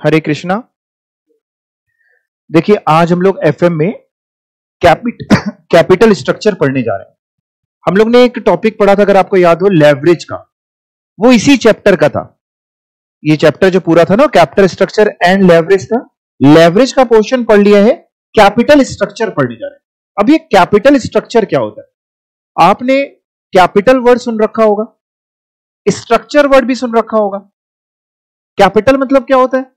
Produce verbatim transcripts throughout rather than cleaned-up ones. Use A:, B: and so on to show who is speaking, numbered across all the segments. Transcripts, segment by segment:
A: हरे कृष्णा। देखिए आज हम लोग एफएम में कैपिट कैपिटल स्ट्रक्चर पढ़ने जा रहे हैं। हम लोग ने एक टॉपिक पढ़ा था, अगर आपको याद हो, लेवरेज का। वो इसी चैप्टर का था। ये चैप्टर जो पूरा था ना, कैपिटल स्ट्रक्चर एंड लेवरेज था। लेवरेज का पोर्शन पढ़ लिया है, कैपिटल स्ट्रक्चर पढ़ने जा रहे हैं। अब ये कैपिटल स्ट्रक्चर क्या होता है? आपने कैपिटल वर्ड सुन रखा होगा, स्ट्रक्चर वर्ड भी सुन रखा होगा। कैपिटल मतलब क्या होता है?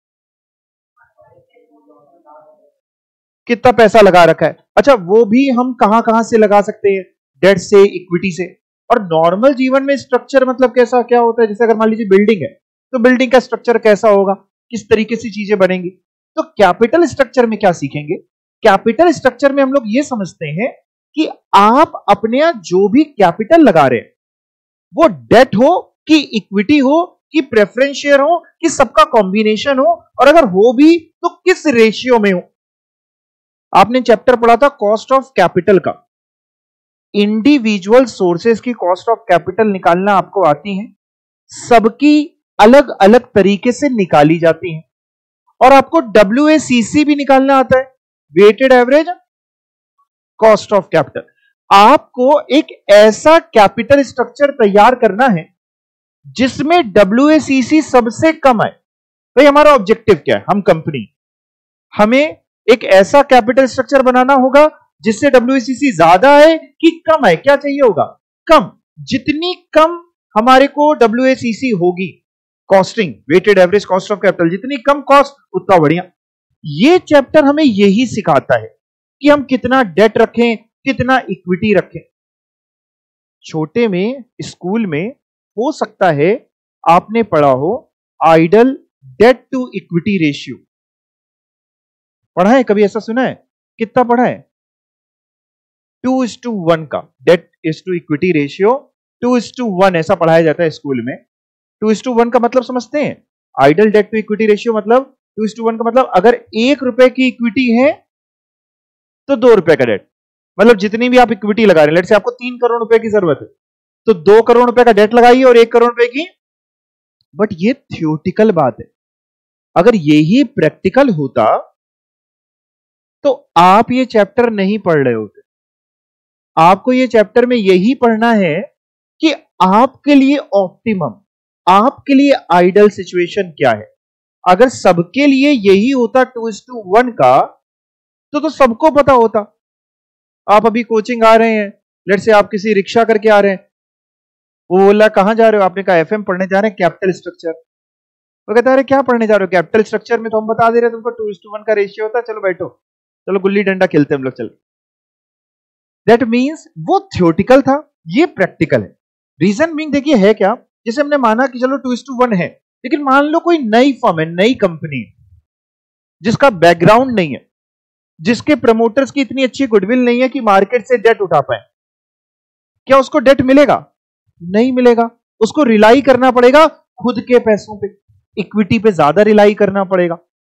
A: कितना पैसा लगा रखा है। अच्छा, वो भी हम कहां कहां से लगा सकते हैं? डेट से, इक्विटी से। और नॉर्मल जीवन में स्ट्रक्चर मतलब कैसा क्या होता है? जैसे अगर मान लीजिए बिल्डिंग है, तो बिल्डिंग का स्ट्रक्चर कैसा होगा, किस तरीके से चीजें बनेंगी। तो कैपिटल स्ट्रक्चर में क्या सीखेंगे? कैपिटल स्ट्रक्चर में हम लोग ये समझते हैं कि आप अपने यहां जो भी कैपिटल लगा रहे हैं, वो डेट हो कि इक्विटी हो कि प्रेफरेंस शेयर हो कि सबका कॉम्बिनेशन हो, और अगर हो भी तो किस रेशियो में हो। आपने चैप्टर पढ़ा था कॉस्ट ऑफ कैपिटल का। इंडिविजुअल सोर्सेस की कॉस्ट ऑफ कैपिटल निकालना आपको आती है, सबकी अलग अलग तरीके से निकाली जाती है। और आपको डब्ल्यू ए सी सी भी निकालना आता है, weighted average cost of capital. आपको एक ऐसा कैपिटल स्ट्रक्चर तैयार करना है जिसमें डब्ल्यू ए सी सी सबसे कम आए। भाई हमारा ऑब्जेक्टिव क्या है? हम कंपनी, हमें एक ऐसा कैपिटल स्ट्रक्चर बनाना होगा जिससे डब्ल्यू ए सी सी ज्यादा आए कि कम आए। क्या चाहिए होगा? कम। जितनी कम हमारे को डब्ल्यू ए सी सी होगी, costing, weighted average cost of capital, जितनी कम कॉस्ट उतना बढ़िया। ये चैप्टर हमें यही सिखाता है कि हम कितना डेट रखें, कितना इक्विटी रखें। छोटे में स्कूल में हो सकता है आपने पढ़ा हो ideal debt to equity ratio. पढ़ा है? कभी ऐसा सुना है? कितना पढ़ा है? टू इज टू वन का debt is to equity ratio, two is to one ऐसा पढ़ाया जाता है स्कूल में। टू इज टू वन का मतलब समझते हैं? Ideal debt to equity ratio मतलब टू इज टू वन का मतलब अगर एक रुपए की इक्विटी है तो दो रुपए का डेट। मतलब जितनी भी आप इक्विटी लगा रहे हैं, लेट से आपको तीन करोड़ रुपए की जरूरत है, तो दो करोड़ रुपए का डेट लगाइए और एक करोड़ रुपए की। बट ये थ्योरेटिकल बात है। अगर यही प्रैक्टिकल होता तो आप ये चैप्टर नहीं पढ़ रहे होते। आपको ये चैप्टर में यही पढ़ना है कि आपके लिए ऑप्टिमम, आपके लिए आइडल सिचुएशन क्या है। अगर सबके लिए यही होता टू इज टू वन का, तो तो सबको पता होता। आप अभी कोचिंग आ रहे हैं, लेट से आप किसी रिक्शा करके आ रहे हैं, वो बोला कहां जा रहे हो? आपने कहा एफएम पढ़ने जा रहे हैं, कैपिटल स्ट्रक्चर। वो कहता है क्या पढ़ने जा रहे हो? कैपिटल स्ट्रक्चर में तो हम बता दे रहे हैं तुमको टू इज टू वन का रेशियो होता है, चलो बैठो, चलो गुल्ली डंडा खेलते हैं हम लोग, चल। दैट मीन्स वो थ्योरेटिकल था, ये प्रैक्टिकल है। रीजन मीन देखिए है क्या, जैसे हमने माना कि चलो टू इज टू वन है, लेकिन मान लो कोई नई फर्म है, नई कंपनी है, जिसका बैकग्राउंड नहीं है, जिसके प्रमोटर्स की इतनी अच्छी गुडविल नहीं है कि मार्केट से डेट उठा पाए। क्या उसको डेट मिलेगा? नहीं मिलेगा। उसको रिलाई करना पड़ेगा खुद के पैसों पे, इक्विटी पे ज्यादा रिलाई करना पड़ेगा।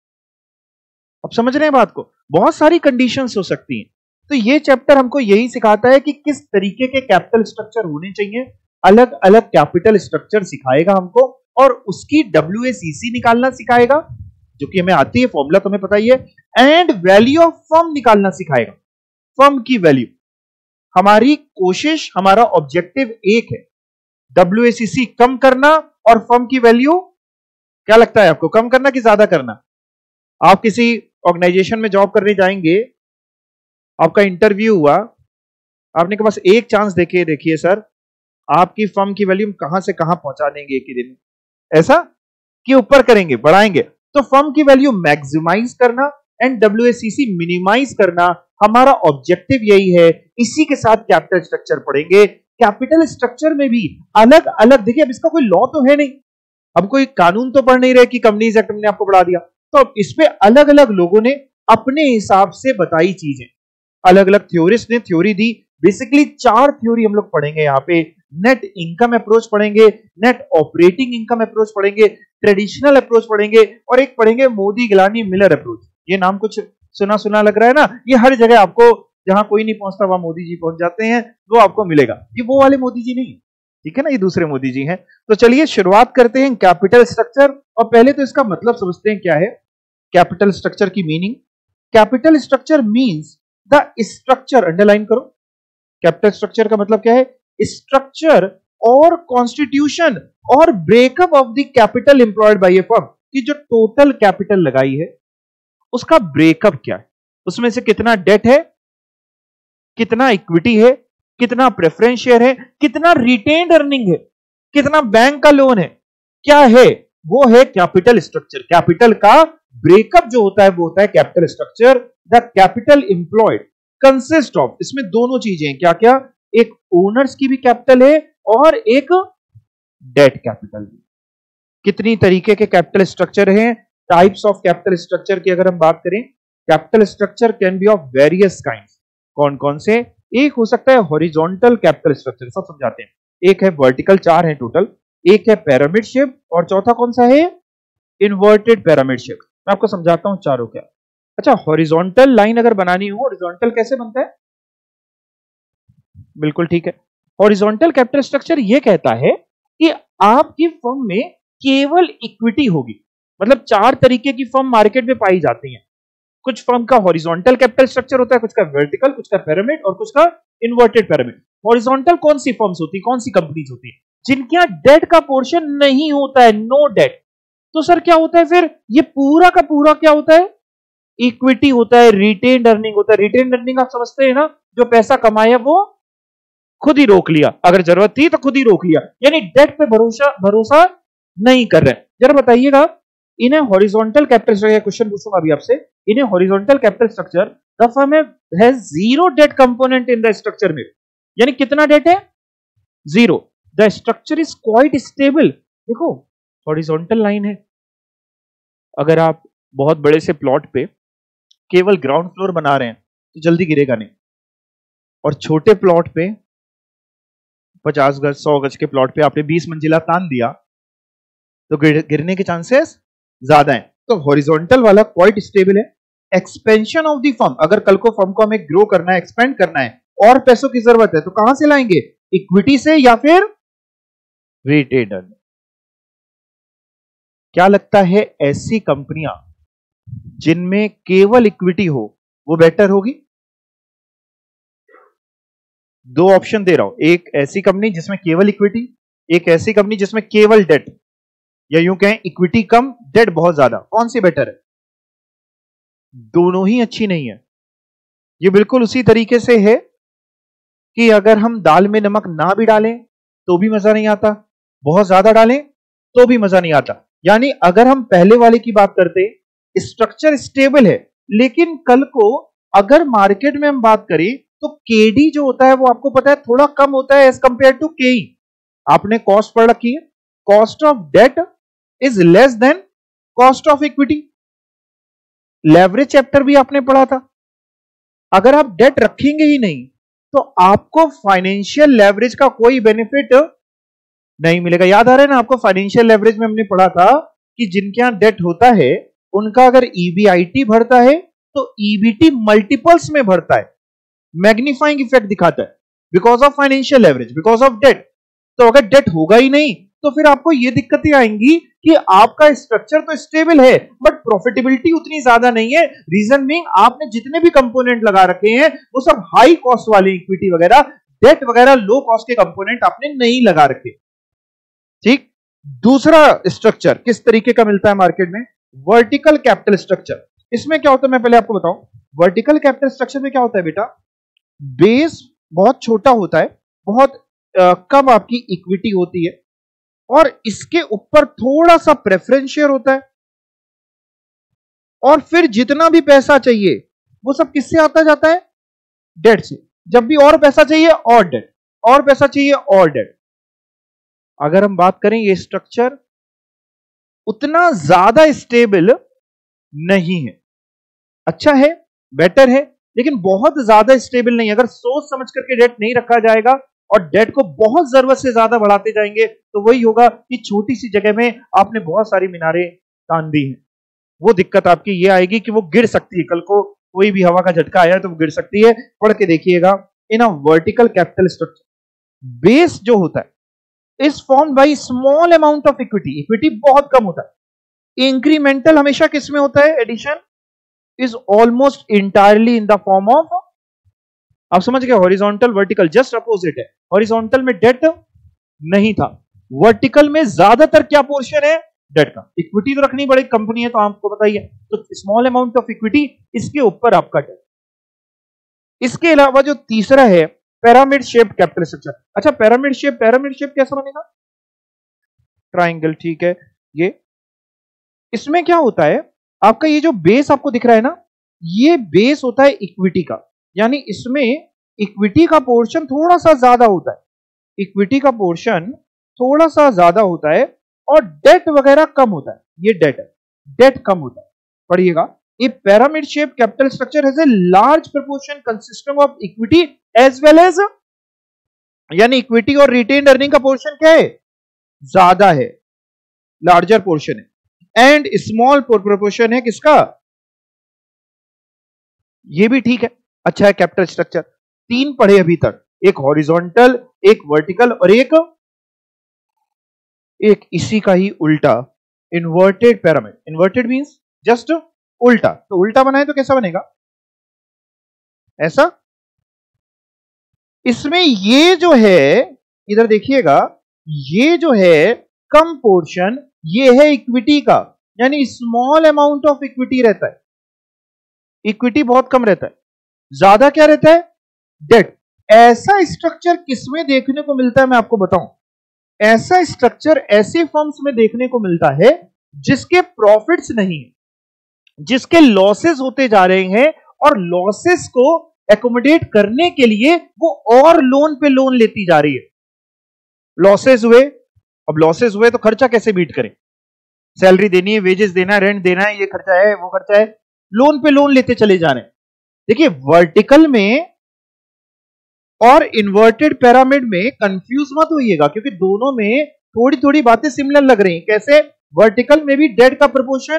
A: अब समझ रहे हैं बात को? बहुत सारी कंडीशंस हो सकती हैं। तो ये चैप्टर हमको यही सिखाता है कि किस तरीके के कैपिटल स्ट्रक्चर होने चाहिए। अलग अलग कैपिटल स्ट्रक्चर सिखाएगा हमको, और उसकी डब्ल्यू ए सी सी निकालना सिखाएगा, जो कि हमें आती है, फॉर्मूला तुम्हें पता ही है। एंड वैल्यू ऑफ फर्म निकालना सिखाएगा, फर्म की वैल्यू। हमारी कोशिश, हमारा ऑब्जेक्टिव एक है, डब्ल्यू ए सी सी कम करना और फर्म की वैल्यू, क्या लगता है आपको, कम करना कि ज्यादा करना? आप किसी ऑर्गेनाइजेशन में जॉब करने जाएंगे, आपका इंटरव्यू हुआ, आपने कहा बस एक चांस देखे देखिए सर, आपकी फर्म की वैल्यू कहां से कहां पहुंचा देंगे एक ही दिन, ऐसा कि ऊपर करेंगे, बढ़ाएंगे। तो फर्म की वैल्यू मैक्सिमाइज करना and W A C C minimise करना, हमारा ऑब्जेक्टिव यही है। इसी के साथ कैपिटल स्ट्रक्चर पढ़ेंगे। कैपिटल स्ट्रक्चर में भी अलग अलग, देखिए अब इसका कोई लॉ तो है नहीं, अब कोई कानून तो पढ़ नहीं रहे कि कंपनीज एक्ट ने आपको बढ़ा दिया, तो अब इस पे अलग अलग लोगों ने अपने हिसाब से बताई चीजें, अलग अलग थ्योरिस्ट ने थ्योरी दी। बेसिकली चार थ्योरी हम लोग पढ़ेंगे यहाँ पे। नेट इनकम अप्रोच पढ़ेंगे, नेट ऑपरेटिंग इनकम अप्रोच पढ़ेंगे, ट्रेडिशनल अप्रोच पढ़ेंगे, और एक पढ़ेंगे मोदी गिलानी मिलर अप्रोच। ये नाम कुछ सुना सुना लग रहा है ना? ये हर जगह आपको, जहां कोई नहीं पहुंचता वहां मोदी जी पहुंच जाते हैं, वो आपको मिलेगा। ये वो वाले मोदी जी नहीं, ठीक है ना, ये दूसरे मोदी जी हैं। तो चलिए शुरुआत करते हैं कैपिटल स्ट्रक्चर, और पहले तो इसका मतलब समझते हैं क्या है कैपिटल स्ट्रक्चर की meaning. Capital structure means the structure, underline करो, कैपिटल स्ट्रक्चर का मतलब क्या है, स्ट्रक्चर और कॉन्स्टिट्यूशन और breakup of the capital employed by a firm, की जो टोटल कैपिटल लगाई है उसका ब्रेकअप क्या है, उसमें से कितना डेट है, कितना इक्विटी है, कितना प्रेफरेंस शेयर है, कितना रिटेन्ड अर्निंग है, कितना बैंक का लोन है, क्या है, वो है कैपिटल स्ट्रक्चर। कैपिटल का ब्रेकअप जो होता है वो होता है capital structure. The capital employed consist of, इसमें दोनों चीजें हैं, क्या क्या, एक ओनर्स की भी कैपिटल है और एक डेट कैपिटल भी। कितनी तरीके के कैपिटल स्ट्रक्चर हैं, टाइप्स ऑफ कैपिटल स्ट्रक्चर की अगर हम बात करें, capital structure can be of various kinds. कौन कौन से, एक हो सकता है हॉरिजॉन्टल कैपिटल स्ट्रक्चर, सब समझाते हैं, एक है वर्टिकल, चार है टोटल, एक है पिरामिड शेप, और चौथा कौन सा है, इन्वर्टेड पिरामिड शेप। मैं आपको समझाता हूं चारों क्या। अच्छा, हॉरिजॉन्टल लाइन अगर बनानी हो, हॉरिजॉन्टल कैसे बनता है, बिल्कुल ठीक है, हॉरिजॉन्टल कैपिटल स्ट्रक्चर ये कहता है कि आपकी फर्म में केवल इक्विटी होगी। मतलब चार तरीके की फर्म मार्केट में पाई जाती हैं, कुछ फर्म का हॉरिजॉन्टल कैपिटल स्ट्रक्चर होता है, कुछ का वर्टिकल, कुछ का पिरामिड और कुछ का इन्वर्टेड पिरामिड। हॉरिजॉन्टल कौन सी फर्म्स होती है, कौन सी कंपनीज होती है, जिनके यहां डेट का पोर्शन नहीं होता है, नो डेट। तो सर क्या होता है फिर, ये पूरा का पूरा क्या होता है, इक्विटी होता है, रिटेन्ड अर्निंग होता है। रिटेन्ड अर्निंग आप समझते हैं ना, जो पैसा कमाया वो खुद ही रोक लिया, अगर जरूरत थी तो खुद ही रोक लिया, यानी डेट पे भरोसा भरोसा नहीं कर रहे। जरा बताइएगा, इन्हें हॉरिजॉन्टल कैपिटल स्ट्रक्चर, क्वेश्चन पूछूंगा अभी आपसे, इन्हें horizontal capital structure the firm has zero debt component in the structure में, यानी कितना डेट है, zero. The structure is quite stable. देखो हॉरिजॉन्टल लाइन है, अगर आप बहुत बड़े से प्लॉट पे केवल ग्राउंड फ्लोर बना रहे हैं तो जल्दी गिरेगा नहीं, और छोटे प्लॉट पे पचास गज सौ गज के प्लॉट पे आपने बीस मंजिला तान दिया तो गिर, गिरने के चांसेस ज्यादा हैं। तो हॉरिजॉन्टल वाला क्वाइट स्टेबल है। एक्सपेंशन ऑफ द फर्म, अगर कल को फर्म को हमें ग्रो करना है, एक्सपेंड करना है और पैसों की जरूरत है तो कहां से लाएंगे, इक्विटी से या फिर रिटेन्ड अर्निंग। क्या लगता है ऐसी कंपनियां जिनमें केवल इक्विटी हो वो बेटर होगी? दो ऑप्शन दे रहा हूं, एक ऐसी कंपनी जिसमें केवल इक्विटी, एक ऐसी कंपनी जिसमें केवल डेट, या यूं कहें इक्विटी कम डेट बहुत ज्यादा। कौन सी बेटर है? दोनों ही अच्छी नहीं है। ये बिल्कुल उसी तरीके से है कि अगर हम दाल में नमक ना भी डालें तो भी मजा नहीं आता, बहुत ज्यादा डालें तो भी मजा नहीं आता। यानी अगर हम पहले वाले की बात करते, स्ट्रक्चर स्टेबल है, लेकिन कल को अगर मार्केट में हम बात करें तो केडी जो होता है वो आपको पता है थोड़ा कम होता है एज कंपेयर टू केई। आपने कॉस्ट पढ़ रखी है, cost of debt is less than cost of equity. Leverage chapter भी आपने पढ़ा था। अगर आप डेट रखेंगे ही नहीं तो आपको फाइनेंशियल लेवरेज का कोई बेनिफिट नहीं मिलेगा। याद आ रहा है ना आपको, फाइनेंशियल लेवरेज में हमने पढ़ा था कि जिनके यहां डेट होता है उनका अगर ईबीआईटी बढ़ता है तो ईबीटी मल्टीपल्स में बढ़ता है, मैग्नीफाइंग इफेक्ट दिखाता है, because of financial leverage, because of debt. तो अगर डेट होगा ही नहीं तो फिर आपको यह दिक्कतें आएंगी कि आपका स्ट्रक्चर तो स्टेबल है बट प्रॉफिटेबिलिटी उतनी ज्यादा नहीं है। रीजन बीइंग आपने जितने भी कंपोनेंट लगा रखे हैं वो सब हाई कॉस्ट वाले, इक्विटी वगैरह, डेट वगैरह लो कॉस्ट के कंपोनेंट आपने नहीं लगा रखे। ठीक। दूसरा स्ट्रक्चर किस तरीके का मिलता है मार्केट में, वर्टिकल कैपिटल स्ट्रक्चर। इसमें क्या होता है मैं पहले आपको बताऊं। वर्टिकल कैपिटल स्ट्रक्चर में क्या होता है बेटा, बेस बहुत छोटा होता है, बहुत आ, कम आपकी इक्विटी होती है और इसके ऊपर थोड़ा सा प्रेफरेंस शेयर होता है, और फिर जितना भी पैसा चाहिए वो सब किससे आता जाता है, डेट से। जब भी और पैसा चाहिए और डेट, और पैसा चाहिए और डेट। अगर हम बात करें ये स्ट्रक्चर उतना ज्यादा स्टेबल नहीं है, अच्छा है, बेटर है, लेकिन बहुत ज्यादा स्टेबल नहीं। अगर सोच समझ करके डेट नहीं रखा जाएगा और डेट को बहुत जरूरत से ज्यादा बढ़ाते जाएंगे तो वही होगा कि छोटी सी जगह में आपने बहुत सारी मीनारें तान दी हैं। वो दिक्कत आपकी ये आएगी कि वो गिर सकती है, कल को कोई भी हवा का झटका आया तो वो गिर सकती है। पढ़ के देखिएगा, in a vertical capital structure base जो होता है is form by small amount of equity, equity बहुत कम होता है। इंक्रीमेंटल हमेशा किस में होता है? Addition is almost entirely in the form of, आप समझ गए, हॉरिजॉन्टल वर्टिकल जस्ट अपोजिट है। हॉरिजॉन्टल में डेट नहीं था, वर्टिकल में ज्यादातर क्या पोर्शन है? डेट का। इक्विटी तो रखनी बड़ी कंपनी है तो आपको बताइए, तो स्मॉल अमाउंट ऑफ इक्विटी, इसके ऊपर आपका डेट। इसके अलावा जो तीसरा है पिरामिड शेप कैपिटल स्ट्रक्चर। अच्छा, पिरामिड शेप, पिरामिड शेप कैसा बनेगा? ट्राइंगल, ठीक है। ये इसमें क्या होता है, आपका ये जो बेस आपको दिख रहा है ना, ये बेस होता है इक्विटी का, यानी इसमें इक्विटी का पोर्शन थोड़ा सा ज्यादा होता है, इक्विटी का पोर्शन थोड़ा सा ज्यादा होता है और डेट वगैरह कम होता है। ये डेट है, डेट कम होता है। पढ़िएगा, a pyramid shape capital structure has a large proportion consisting of equity as well as, यानी इक्विटी और रिटेन्ड अर्निंग का पोर्शन क्या है? ज्यादा है, लार्जर पोर्शन है। एंड स्मॉल प्रोपोर्शन है किसका? ये भी ठीक है, अच्छा है कैपिटल स्ट्रक्चर। तीन पढ़े अभी तक, एक हॉरिजॉन्टल, एक वर्टिकल और एक एक इसी का ही उल्टा, inverted pyramid. Inverted means just उल्टा, तो उल्टा बनाए तो कैसा बनेगा? ऐसा। इसमें ये जो है, इधर देखिएगा, ये जो है कम पोर्शन, ये है इक्विटी का, यानी स्मॉल अमाउंट ऑफ इक्विटी रहता है, इक्विटी बहुत कम रहता है, ज्यादा क्या रहता है? डेट। ऐसा स्ट्रक्चर किसमें देखने को मिलता है मैं आपको बताऊं, ऐसा स्ट्रक्चर ऐसे फर्म्स में देखने को मिलता है जिसके प्रॉफिट्स नहीं है, जिसके लॉसेस होते जा रहे हैं, और लॉसेस को एकोमोडेट करने के लिए वो और लोन पे लोन लेती जा रही है। लॉसेस हुए, अब लॉसेस हुए तो खर्चा कैसे बीट करें? सैलरी देनी है, वेजेस देना है, रेंट देना है, ये खर्चा है, वो खर्चा है, लोन पे लोन लेते चले जा रहे हैं। देखिए, वर्टिकल में और इन्वर्टेड पिरामिड में कंफ्यूज मत होइएगा, क्योंकि दोनों में थोड़ी थोड़ी बातें सिमिलर लग रही हैं। कैसे? वर्टिकल में भी डेट का प्रोपोर्शन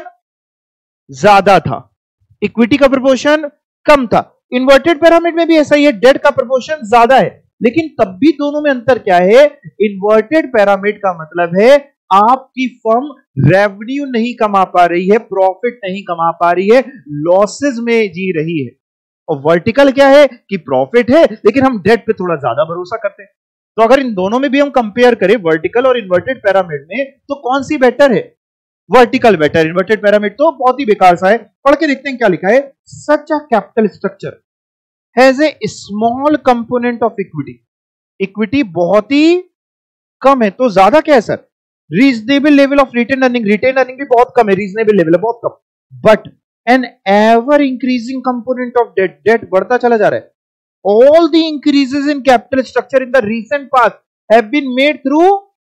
A: ज्यादा था, इक्विटी का प्रोपोर्शन कम था। इन्वर्टेड पिरामिड में भी ऐसा ही है, डेट का प्रोपोर्शन ज्यादा है, लेकिन तब भी दोनों में अंतर क्या है? इन्वर्टेड पिरामिड का मतलब है आपकी फर्म रेवेन्यू नहीं कमा पा रही है, प्रॉफिट नहीं कमा पा रही है, लॉसेस में जी रही है। और वर्टिकल क्या है कि प्रॉफिट है, लेकिन हम डेट पे थोड़ा ज्यादा भरोसा करते हैं। तो अगर इन दोनों में भी हम कंपेयर करें, वर्टिकल और इन्वर्टेड पिरामिड में, तो कौन सी बेटर है? Vertical better. इन्वर्टेड पिरामिड तो बहुत ही बेकार सा है। पढ़ के देखते हैं क्या लिखा है। Such a capital structure has a small component of equity, equity बहुत ही कम है, तो ज्यादा क्या है sir? Reasonable level of retain earning, retain earning भी बहुत कम है, रीजनेबल लेवल है बहुत कम, but an ever increasing component of debt, debt बढ़ता चला जा रहा है। All the increases in capital structure in the recent past have been made through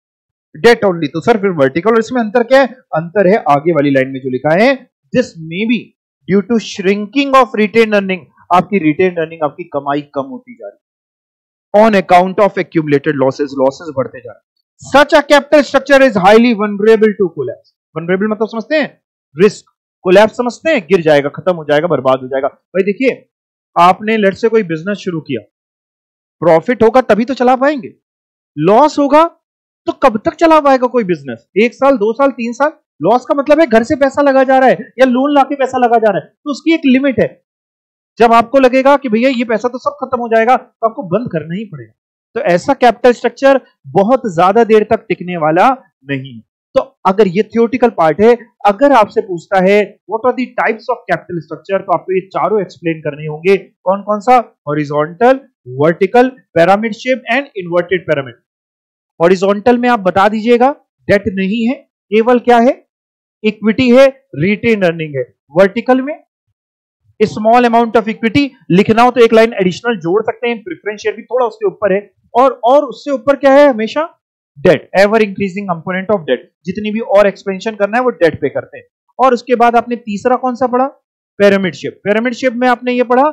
A: debt only. तो सर फिर वर्टिकल और इसमें अंतर क्या है? अंतर है आगे वाली लाइन में जो लिखा है, this may be due to shrinking of retain earning, आपकी रिटेन अर्निंग, आपकी कमाई कम होती जा रही है on account of accumulated losses, losses बढ़ते जा रहे हैं। Such a capital structure is highly vulnerable to collapse. Vulnerable मतलब समझते हैं? रिस्क। कोलैप्स समझते हैं? गिर जाएगा, खत्म हो जाएगा, बर्बाद हो जाएगा। भाई देखिए, आपने लेट से कोई बिजनेस शुरू किया, प्रॉफिट होगा तभी तो चला पाएंगे, लॉस होगा तो कब तक चला पाएगा कोई बिजनेस? एक साल, दो साल, तीन साल। लॉस का मतलब है घर से पैसा लगा जा रहा है या लोन लाके पैसा लगा जा रहा है, तो उसकी एक लिमिट है। जब आपको लगेगा कि भैया ये पैसा तो सब खत्म हो जाएगा, तो आपको बंद करना ही पड़ेगा। तो ऐसा कैपिटल स्ट्रक्चर बहुत ज्यादा देर तक टिकने वाला नहीं है। तो अगर ये थियोरेटिकल पार्ट है, अगर आपसे पूछता है what are the types of capital structure, तो आपको ये चारों एक्सप्लेन करने होंगे। कौन कौन सा? Horizontal, vertical, pyramid shape and inverted pyramid. Horizontal में आप बता दीजिएगा डेट नहीं है, केवल क्या है? इक्विटी है, रिटेन अर्निंग है। वर्टिकल में स्मॉल अमाउंट ऑफ इक्विटी, लिखना हो तो एक लाइन एडिशनल जोड़ सकते हैं, प्रेफरेंस शेयर भी थोड़ा उसके ऊपर है, और और उससे ऊपर क्या है? हमेशा debt, ever increasing component of debt. जितनी भी और एक्सपेंशन करना है वो डेट पे करते हैं। और उसके बाद आपने तीसरा कौन सा पढ़ा? Pyramid shape. पिरामिड शेप में आपने ये पढ़ा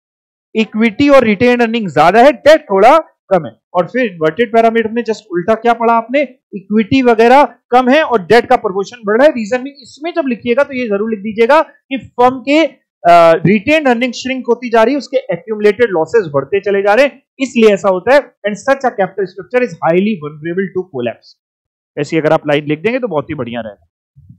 A: इक्विटी और रिटेन अर्निंग ज्यादा है, डेट थोड़ा कम है। और फिर इन्वर्टेड पिरामिड में जस्ट उल्टा क्या पढ़ा आपने? इक्विटी वगैरह कम है और डेट का प्रोपोर्शन बढ़ रहा है। रीजन भी इसमें जब लिखिएगा तो ये जरूर लिख दीजिएगा कि फर्म के रिटेन अर्निंग श्रिंक होती जा रही है, उसके एक्यूमुलेटेड लॉसेस बढ़ते चले जा रहे हैं, इसलिए ऐसा होता है। And such a capital structure is highly vulnerable to collapse. ऐसी अगर आप लाइन लिख देंगे तो बहुत ही बढ़िया रहेगा।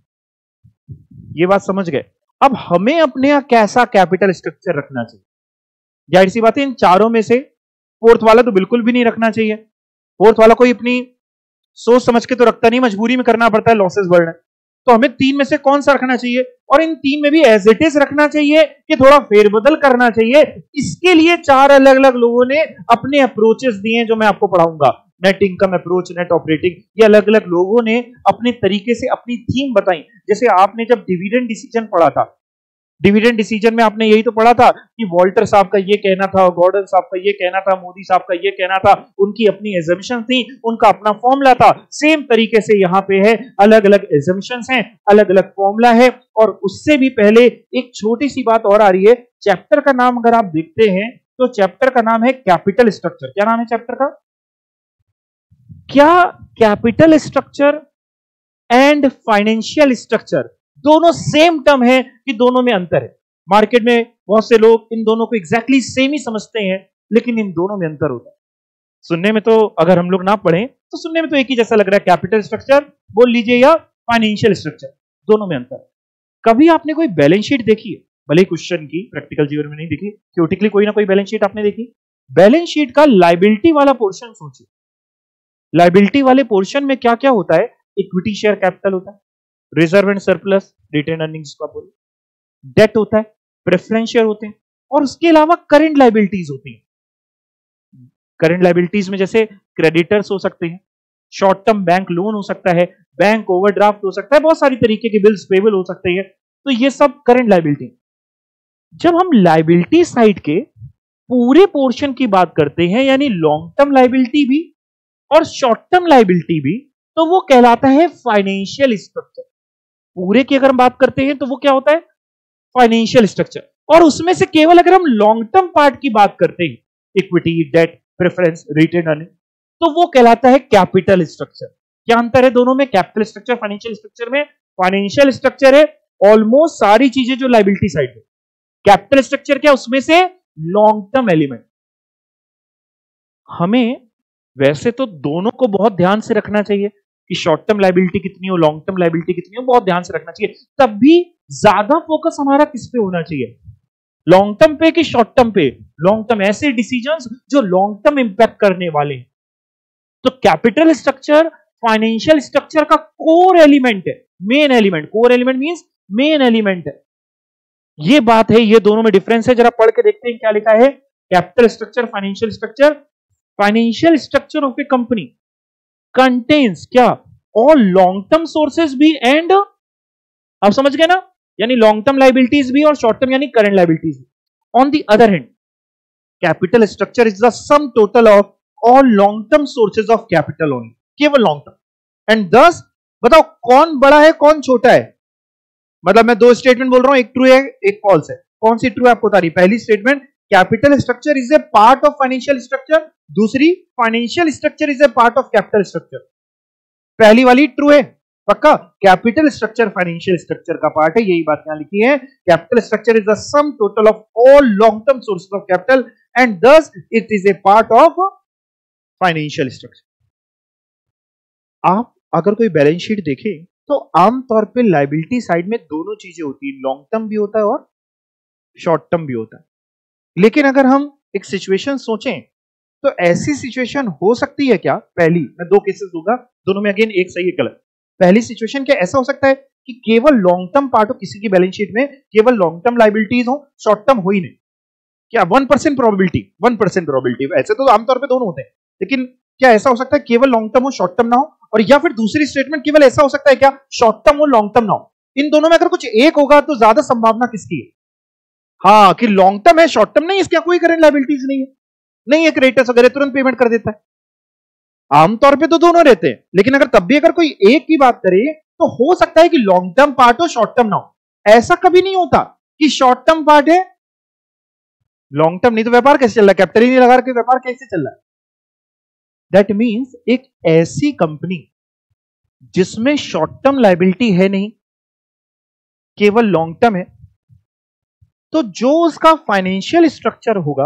A: ये बात समझ गए। अब हमें अपने यहां कैसा कैपिटल स्ट्रक्चर रखना चाहिए? जाहिर सी बात है इन चारों में से फोर्थ वाला तो बिल्कुल भी नहीं रखना चाहिए। फोर्थ वाला कोई अपनी सोच समझ के तो रखता नहीं, मजबूरी में करना पड़ता है, लॉसेस बढ़ रहे हैं। तो हमें तीन में से कौन सा रखना चाहिए? और इन तीन में भी एज इट इज रखना चाहिए कि थोड़ा फेरबदल करना चाहिए? इसके लिए चार अलग अलग लोगों ने अपने अप्रोचेस दिए जो मैं आपको पढ़ाऊंगा। Net income approach, net operating, ये अलग अलग लोगों ने अपने तरीके से अपनी थीम बताई। जैसे आपने जब डिविडेंड डिसीजन पढ़ा था, डिविडेंड डिसीजन में आपने यही तो पढ़ा था कि वॉल्टर साहब का ये कहना था, गॉर्डन साहब का ये कहना था, मोदी साहब का ये कहना था, उनकी अपनी एजम्पशन थी, उनका अपना फॉर्मूला था। सेम तरीके से यहाँ पे है, अलग अलग एजम्पशंस हैं, अलग अलग फॉर्मूला है। और उससे भी पहले एक छोटी सी बात और आ रही है। चैप्टर का नाम अगर आप देखते हैं तो चैप्टर का नाम है कैपिटल स्ट्रक्चर। क्या नाम है चैप्टर का? क्या capital structure and financial structure दोनों सेम टर्म है कि दोनों में अंतर है? मार्केट में बहुत से लोग इन दोनों को एग्जैक्टली सेम ही समझते हैं, लेकिन इन दोनों में अंतर होता है। सुनने में तो अगर हम लोग ना पढ़ें तो सुनने में तो एक ही जैसा लग रहा है, कैपिटल स्ट्रक्चर बोल लीजिए या फाइनेंशियल स्ट्रक्चर, दोनों में अंतर है। कभी आपने कोई बैलेंस शीट देखी है? भले क्वेश्चन की, प्रैक्टिकल जीवन में नहीं देखी, थ्योरेटिकली कोई ना कोई बैलेंस शीट आपने देखी? बैलेंस शीट का लायबिलिटी वाला पोर्शन सोचिए। लायबिलिटी वाले पोर्शन में क्या क्या होता है? इक्विटी शेयर कैपिटल होता है, reserve and surplus, retain earnings का बोल, डेट होता है, प्रेफरेंस शेयर होते हैं, और उसके अलावा करंट लायबिलिटीज होती हैं। करंट लायबिलिटीज में जैसे क्रेडिटर्स हो सकते हैं, शॉर्ट टर्म बैंक लोन हो सकता है, बैंक ओवरड्राफ्ट हो सकता है, बहुत सारी तरीके के बिल्स पेबल हो सकते हैं। तो ये सब करंट लायबिलिटी। जब हम लायबिलिटी साइड के पूरे पोर्शन की बात करते हैं, यानी लॉन्ग टर्म लायबिलिटी भी और शॉर्ट टर्म लायबिलिटी भी, तो वो कहलाता है फाइनेंशियल स्ट्रक्चर। पूरे की अगर हम बात करते हैं तो वो क्या होता है? Financial structure. और उसमें से केवल अगर हम लॉन्ग टर्म पार्ट की बात करते हैं, equity, debt, preference, retain earning, तो वो कहलाता है कैपिटल स्ट्रक्चर। क्या अंतर है दोनों में? कैपिटल स्ट्रक्चर फाइनेंशियल स्ट्रक्चर में, फाइनेंशियल स्ट्रक्चर है ऑलमोस्ट सारी चीजें जो लायबिलिटी साइड है। कैपिटल स्ट्रक्चर क्या? उसमें से लॉन्ग टर्म एलिमेंट। हमें वैसे तो दोनों को बहुत ध्यान से रखना चाहिए कि शॉर्ट टर्म लायबिलिटी कितनी हो, लॉन्ग टर्म लायबिलिटी कितनी हो, बहुत ध्यान से रखना चाहिए। तब भी ज्यादा फोकस हमारा किस पे होना चाहिए? लॉन्ग टर्म पे कि शॉर्ट टर्म पे? लॉन्ग टर्म, ऐसे डिसीजंस जो लॉन्ग टर्म इंपैक्ट करने वाले हैं। तो कैपिटल स्ट्रक्चर फाइनेंशियल स्ट्रक्चर का कोर एलिमेंट है, main element. Core element means main element है। ये बात है, ये दोनों में डिफरेंस है। जरा पढ़ के देखते हैं क्या लिखा है। Capital structure, financial structure. Financial structure of a company contains क्या? ऑल लॉन्ग टर्म सोर्सेज भी एंड, आप समझ गए ना, यानी लॉन्ग टर्म लायबिलिटीज भी और शॉर्ट टर्म यानी करंट लायबिलिटीज भी। On the other hand, capital structure is the sum total of all long term sources of capital only, केवल लॉन्ग टर्म। एंड दस, बताओ कौन बड़ा है कौन छोटा है? मतलब मैं दो स्टेटमेंट बोल रहा हूं, एक ट्रू है एक फॉल्स है। कौन सी ट्रू है आपको बता रही? पहली statement capital structure is a part of financial structure, दूसरी financial structure is a part of capital structure. पहली वाली ट्रू है पक्का, कैपिटल स्ट्रक्चर फाइनेंशियल स्ट्रक्चर का पार्ट है, यही बात यहां लिखी है। Capital structure is the sum total of all long term sources of capital and thus it is a part of financial structure. आप अगर कोई बैलेंस शीट देखें तो आमतौर पे लायबिलिटी साइड में दोनों चीजें होती है, लॉन्ग टर्म भी होता है और शॉर्ट टर्म भी होता है। लेकिन अगर हम एक सिचुएशन सोचें तो ऐसी सिचुएशन हो सकती है क्या? पहली, मैं दो केसेस दूंगा, दोनों में अगेन एक सही है गलत। पहली सिचुएशन क्या ऐसा हो सकता है कि केवल लॉन्ग टर्म पार्ट हो किसी की बैलेंस शीट में, केवल लॉन्ग टर्म लायबिलिटीज हो, शॉर्ट टर्म हो ही नहीं? क्या one percent probability? One percent probability. ऐसे तो आमतौर पर दोनों होते हैं, लेकिन क्या ऐसा हो सकता है केवल लॉन्ग टर्म हो शॉर्ट टर्म ना हो? और या फिर दूसरी स्टेटमेंट केवल ऐसा हो सकता है क्या शॉर्ट टर्म हो लॉन्ग टर्म ना हो? इन दोनों में अगर कुछ एक होगा तो ज्यादा संभावना किसकी है? हाँ, कि लॉन्ग टर्म है शॉर्ट टर्म नहीं, इसका कोई करंट लायबिलिटीज नहीं है, नहीं है क्रेडिटर्स वगैरह, तुरंत पेमेंट कर देता है। आमतौर पे तो दोनों रहते हैं, लेकिन अगर तब भी अगर कोई एक की बात करे तो हो सकता है कि लॉन्ग टर्म पार्ट हो शॉर्ट टर्म ना हो। ऐसा कभी नहीं होता कि शॉर्ट टर्म पार्ट है लॉन्ग टर्म नहीं, तो व्यापार कैसे चल रहा है? कैपिटल ही नहीं लगा के व्यापार कैसे चल रहा है? दैट मीन्स एक ऐसी कंपनी जिसमें शॉर्ट टर्म लायबिलिटी है नहीं, केवल लॉन्ग टर्म है, तो जो उसका फाइनेंशियल स्ट्रक्चर होगा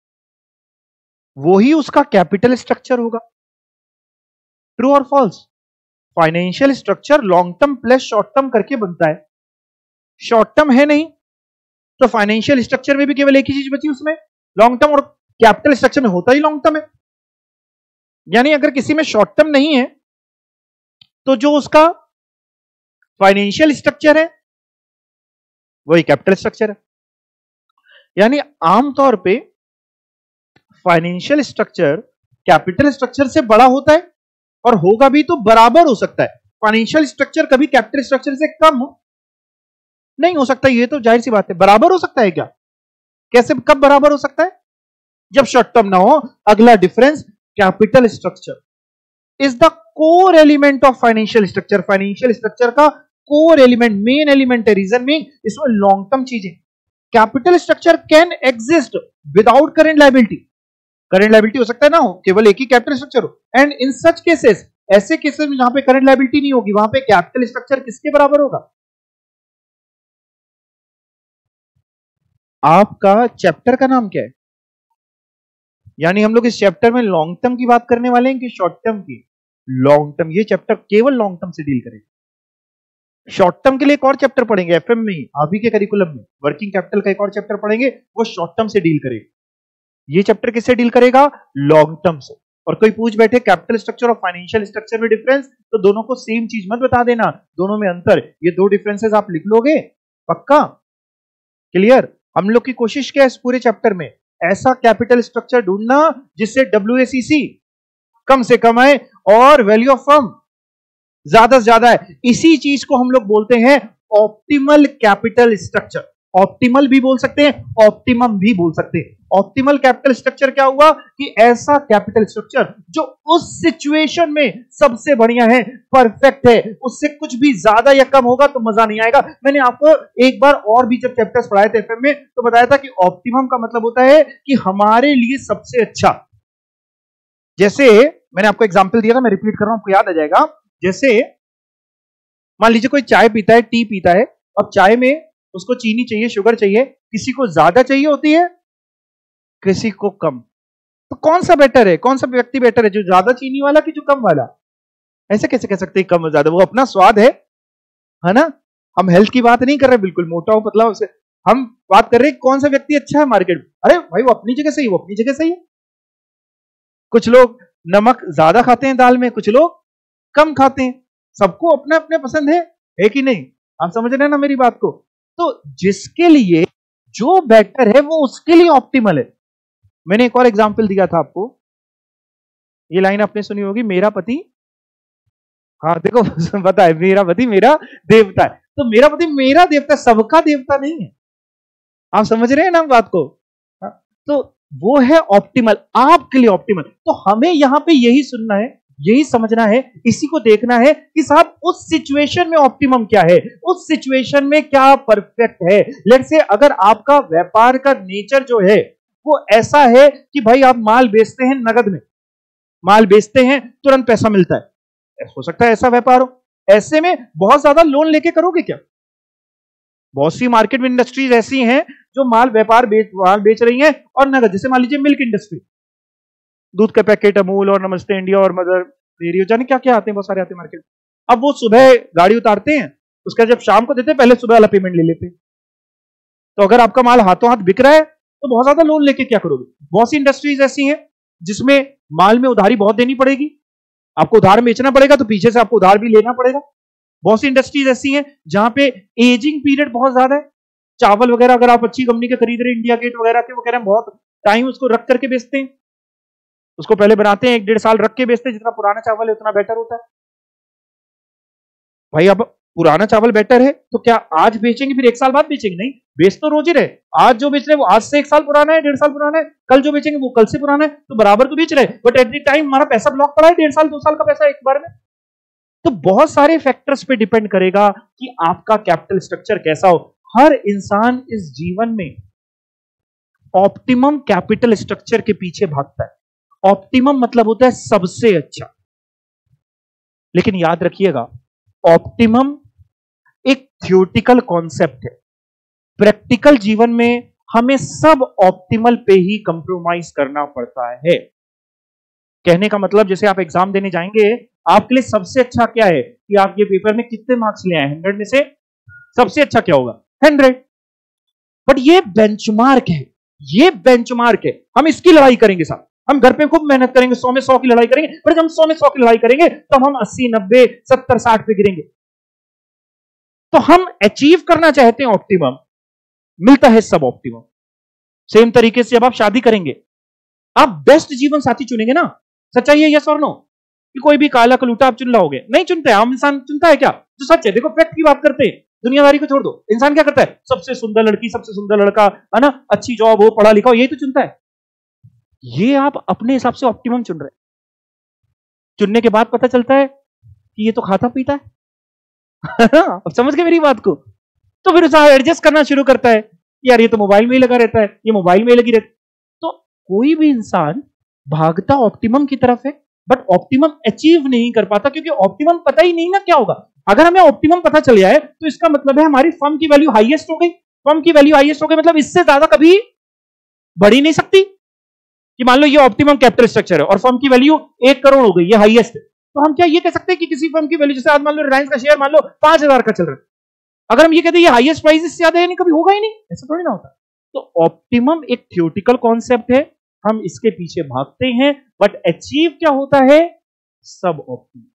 A: वो ही उसका कैपिटल स्ट्रक्चर होगा। ट्रू और false? Financial structure long term plus short term करके बनता है, शॉर्ट टर्म है नहीं, तो फाइनेंशियल स्ट्रक्चर में भी केवल एक ही चीज बची उसमें लॉन्ग टर्म, और कैपिटल स्ट्रक्चर में होता ही लॉन्ग टर्म है। यानी अगर किसी में शॉर्ट टर्म नहीं है तो जो उसका फाइनेंशियल स्ट्रक्चर है वही कैपिटल स्ट्रक्चर है। यानी आमतौर पे फाइनेंशियल स्ट्रक्चर कैपिटल स्ट्रक्चर से बड़ा होता है, और होगा भी तो बराबर हो सकता है। फाइनेंशियल स्ट्रक्चर कभी कैपिटल स्ट्रक्चर से कम नहीं हो सकता, ये तो जाहिर सी बात है। बराबर हो सकता है क्या? कैसे, कब बराबर हो सकता है? जब शॉर्ट टर्म ना हो। अगला difference, capital structure is the core element of financial structure. Financial structure का कोर एलिमेंट, मेन एलिमेंट है। रीजन में इसमें लॉन्ग टर्म चीजें। Capital structure can exist without current liability. Current liability हो सकता है ना हो, केवल एक ही कैपिटल स्ट्रक्चर हो। एंड इन सच केसेस, ऐसे केसेस में जहां पे करंट लायबिलिटी नहीं होगी वहां पे कैपिटल स्ट्रक्चर किसके बराबर होगा? आपका चैप्टर का नाम क्या है? यानी हम लोग इस चैप्टर में लॉन्ग टर्म की बात करने वाले हैं कि शॉर्ट टर्म की? Long term. ये चैप्टर केवल लॉन्ग टर्म से डील करेगा। शॉर्ट टर्म के लिए एक और चैप्टर पढ़ेंगे एफएम में, अभी के करिकुलम में वर्किंग कैपिटल का एक और चैप्टर पढ़ेंगे, वो शॉर्ट टर्म से डील करेगा। ये चैप्टर किससे डील करेगा? लॉन्ग टर्म से। और कोई पूछ बैठे कैपिटल स्ट्रक्चर और फाइनेंशियल स्ट्रक्चर में डिफरेंस, तो दोनों को सेम चीज मत बता देना, दोनों में अंतर। ये दो डिफरेंसेस आप लिख लोगे पक्का? क्लियर? हम लोग की कोशिश क्या है इस पूरे चैप्टर में? ऐसा कैपिटल स्ट्रक्चर ढूंढना जिससे डब्ल्यूएसीसी कम से कम आए और वैल्यू ऑफ फर्म ज्यादा से ज्यादा है। इसी चीज को हम लोग बोलते हैं ऑप्टिमल कैपिटल स्ट्रक्चर। ऑप्टिमल भी बोल सकते हैं, ऑप्टिमम भी बोल सकते हैं। ऑप्टिमल कैपिटल स्ट्रक्चर क्या हुआ कि ऐसा कैपिटल स्ट्रक्चर जो उस सिचुएशन में सबसे बढ़िया है, परफेक्ट है, उससे कुछ भी ज्यादा या कम होगा तो मजा नहीं आएगा। मैंने आपको एक बार और भी जब चैप्टर्स पढ़ाए थे एफएम में तो बताया था कि ऑप्टिमम का मतलब होता है कि हमारे लिए सबसे अच्छा। जैसे मैंने आपको एग्जांपल दिया था, मैं रिपीट कर रहा हूं, आपको याद आ जाएगा। जैसे मान लीजिए कोई चाय पीता है, टी पीता है, अब चाय में उसको चीनी चाहिए, शुगर चाहिए, किसी को ज्यादा चाहिए होती है, किसी को कम। तो कौन सा बेटर है, कौन सा व्यक्ति बेटर है, जो ज्यादा चीनी वाला कि जो कम वाला? ऐसे कैसे कह सकते हैं कम और ज्यादा? वो अपना स्वाद है, है ना। हम हेल्थ की बात नहीं कर रहे, बिल्कुल मोटा हो पतला हो, हम बात कर रहे हैं कौन सा व्यक्ति अच्छा है मार्केट में। अरे भाई वो अपनी जगह सही, वो अपनी जगह सही है। कुछ लोग नमक ज्यादा खाते हैं दाल में, कुछ लोग कम खाते हैं, सबको अपने अपने पसंद है, है कि नहीं? आप समझ रहे हैं ना मेरी बात को? तो जिसके लिए जो बेटर है वो उसके लिए ऑप्टिमल है। मैंने एक और एग्जांपल दिया था आपको, ये लाइन आपने सुनी होगी, मेरा पति, हाँ देखो पता है, मेरा पति मेरा देवता है। तो मेरा पति मेरा देवता, सबका देवता नहीं है। आप समझ रहे हैं ना बात को? हाँ? तो वो है ऑप्टिमल, आपके लिए ऑप्टिमल। तो हमें यहां पे यही सुनना है, यही समझना है, इसी को देखना है कि साहब उस सिचुएशन में ऑप्टिमम क्या है, उस सिचुएशन में क्या परफेक्ट है। लेट्स से अगर आपका व्यापार का नेचर जो है वो ऐसा है कि भाई आप माल बेचते हैं नगद में, माल बेचते हैं तुरंत पैसा मिलता है, हो सकता है ऐसा व्यापार हो। ऐसे में बहुत ज्यादा लोन लेके करोगे क्या? बहुत सी मार्केट में इंडस्ट्रीज ऐसी हैं जो माल व्यापार बेच माल बेच रही हैं और नगद। जैसे मान लीजिए मिल्क इंडस्ट्री, दूध का पैकेट अमूल और नमस्ते इंडिया और मदर डेयरी, जाने क्या क्या आते हैं, बहुत सारे आते हैं मार्केट। अब वो सुबह गाड़ी उतारते हैं, उसका जब शाम को देते हैं, पहले सुबह वाला पेमेंट ले लेते हैं। तो अगर आपका माल हाथों हाथ बिक रहा है तो बहुत ज्यादा लोन लेके क्या करोगे? बहुत सी इंडस्ट्रीज ऐसी हैं जिसमें माल में उधारी बहुत देनी पड़ेगी, आपको उधार बेचना पड़ेगा तो पीछे से आपको उधार भी लेना पड़ेगा। बहुत सी इंडस्ट्रीज ऐसी हैं जहां पे एजिंग पीरियड बहुत ज्यादा है। चावल वगैरह अगर आप अच्छी कंपनी के खरीद रहे हैं, इंडिया गेट वगैरह के, वगैरह बहुत टाइम उसको रख करके बेचते हैं, उसको पहले बनाते हैं, एक डेढ़ साल रख के बेचते हैं। जितना पुराना चावल है उतना बेटर होता है। भाई अब पुराना चावल बेटर है तो क्या आज बेचेंगे फिर एक साल बाद बेचेंगे? नहीं, बेच तो रोज ही रहे। आज जो बेच रहे हैं वो आज से एक साल पुराना है, डेढ़ साल पुराना है, कल जो बेचेंगे वो कल से पुराना है, तो बराबर तो बेच रहे हैं, बट एट द टाइम हमारा पैसा ब्लॉक पड़ा है, डेढ़ साल दो साल का पैसा एक बार में। तो बहुत सारे फैक्टर्स पे डिपेंड करेगा कि आपका कैपिटल स्ट्रक्चर कैसा हो। हर इंसान इस जीवन में ऑप्टिमम कैपिटल स्ट्रक्चर के पीछे भागता है। ऑप्टिमम मतलब होता है सबसे अच्छा। लेकिन याद रखिएगा, ऑप्टिमम एक थ्योरेटिकल कॉन्सेप्ट है, प्रैक्टिकल जीवन में हमें सब ऑप्टिमल पे ही कंप्रोमाइज करना पड़ता है। कहने का मतलब जैसे आप एग्जाम देने जाएंगे, आपके लिए सबसे अच्छा क्या है कि आप ये पेपर में कितने मार्क्स ले आए, हंड्रेड में से सबसे अच्छा क्या होगा, हंड्रेड। बट ये बेंचमार्क है, ये बेंचमार्क है। हम इसकी लड़ाई करेंगे साहब, हम घर पे खूब मेहनत करेंगे, सौ में सौ की लड़ाई करेंगे, पर जब हम सौ में सौ की लड़ाई करेंगे तो हम अस्सी नब्बे सत्तर साठ पे गिरेंगे। तो हम अचीव करना चाहते हैं ऑप्टिमम, मिलता है सब ऑप्टिमम। सेम तरीके से जब आप शादी करेंगे, आप बेस्ट जीवन साथी चुनेंगे ना, सच्चाई है यस और नो? कि कोई भी काला कलूटा आप चुन लाओगे? नहीं चुनते। आम इंसान चुनता है क्या? जो सच है, देखो फैक्ट की बात करते हैं, दुनियादारी को छोड़ दो। इंसान क्या करता है? सबसे सुंदर लड़की, सबसे सुंदर लड़का, है ना, अच्छी जॉब हो, पढ़ा लिखा हो, यही तो चुनता है। ये आप अपने हिसाब से ऑप्टिमम चुन रहे हैं। चुनने के बाद पता चलता है कि ये तो खाता पीता है। अब समझ गए मेरी बात को? तो फिर उसे एडजस्ट करना शुरू करता है, यार ये तो मोबाइल में ही लगा रहता है, ये मोबाइल में ही लगी रहती। तो कोई भी इंसान भागता ऑप्टिमम की तरफ है, बट ऑप्टिमम अचीव नहीं कर पाता, क्योंकि ऑप्टिमम पता ही नहीं ना क्या होगा। अगर हमें ऑप्टिमम पता चल जाए तो इसका मतलब है हमारी फर्म की वैल्यू हाईएस्ट हो गई। फर्म की वैल्यू हाईएस्ट हो गई मतलब इससे ज्यादा कभी बढ़ ही नहीं सकती। कि मान लो ये ऑप्टिमम कैपिटल स्ट्रक्चर है और फर्म की वैल्यू एक करोड़ हो गई, ये हाईएस्ट है, तो हम क्या ये कह सकते हैं कि किसी फर्म की वैल्यू, जैसे आज मान लो रिलायंस का शेयर मान लो पांच हजार का चल रहा है, अगर हम ये कहते हैं ये हाईएस्ट प्राइस इससे ज्यादा है, नहीं कभी होगा ही नहीं, ऐसा थोड़ी ना होता। तो ऑप्टिमम एक थ्योरेटिकल कॉन्सेप्ट है, हम इसके पीछे भागते हैं, बट अचीव क्या होता है? सब ऑप्टिमल।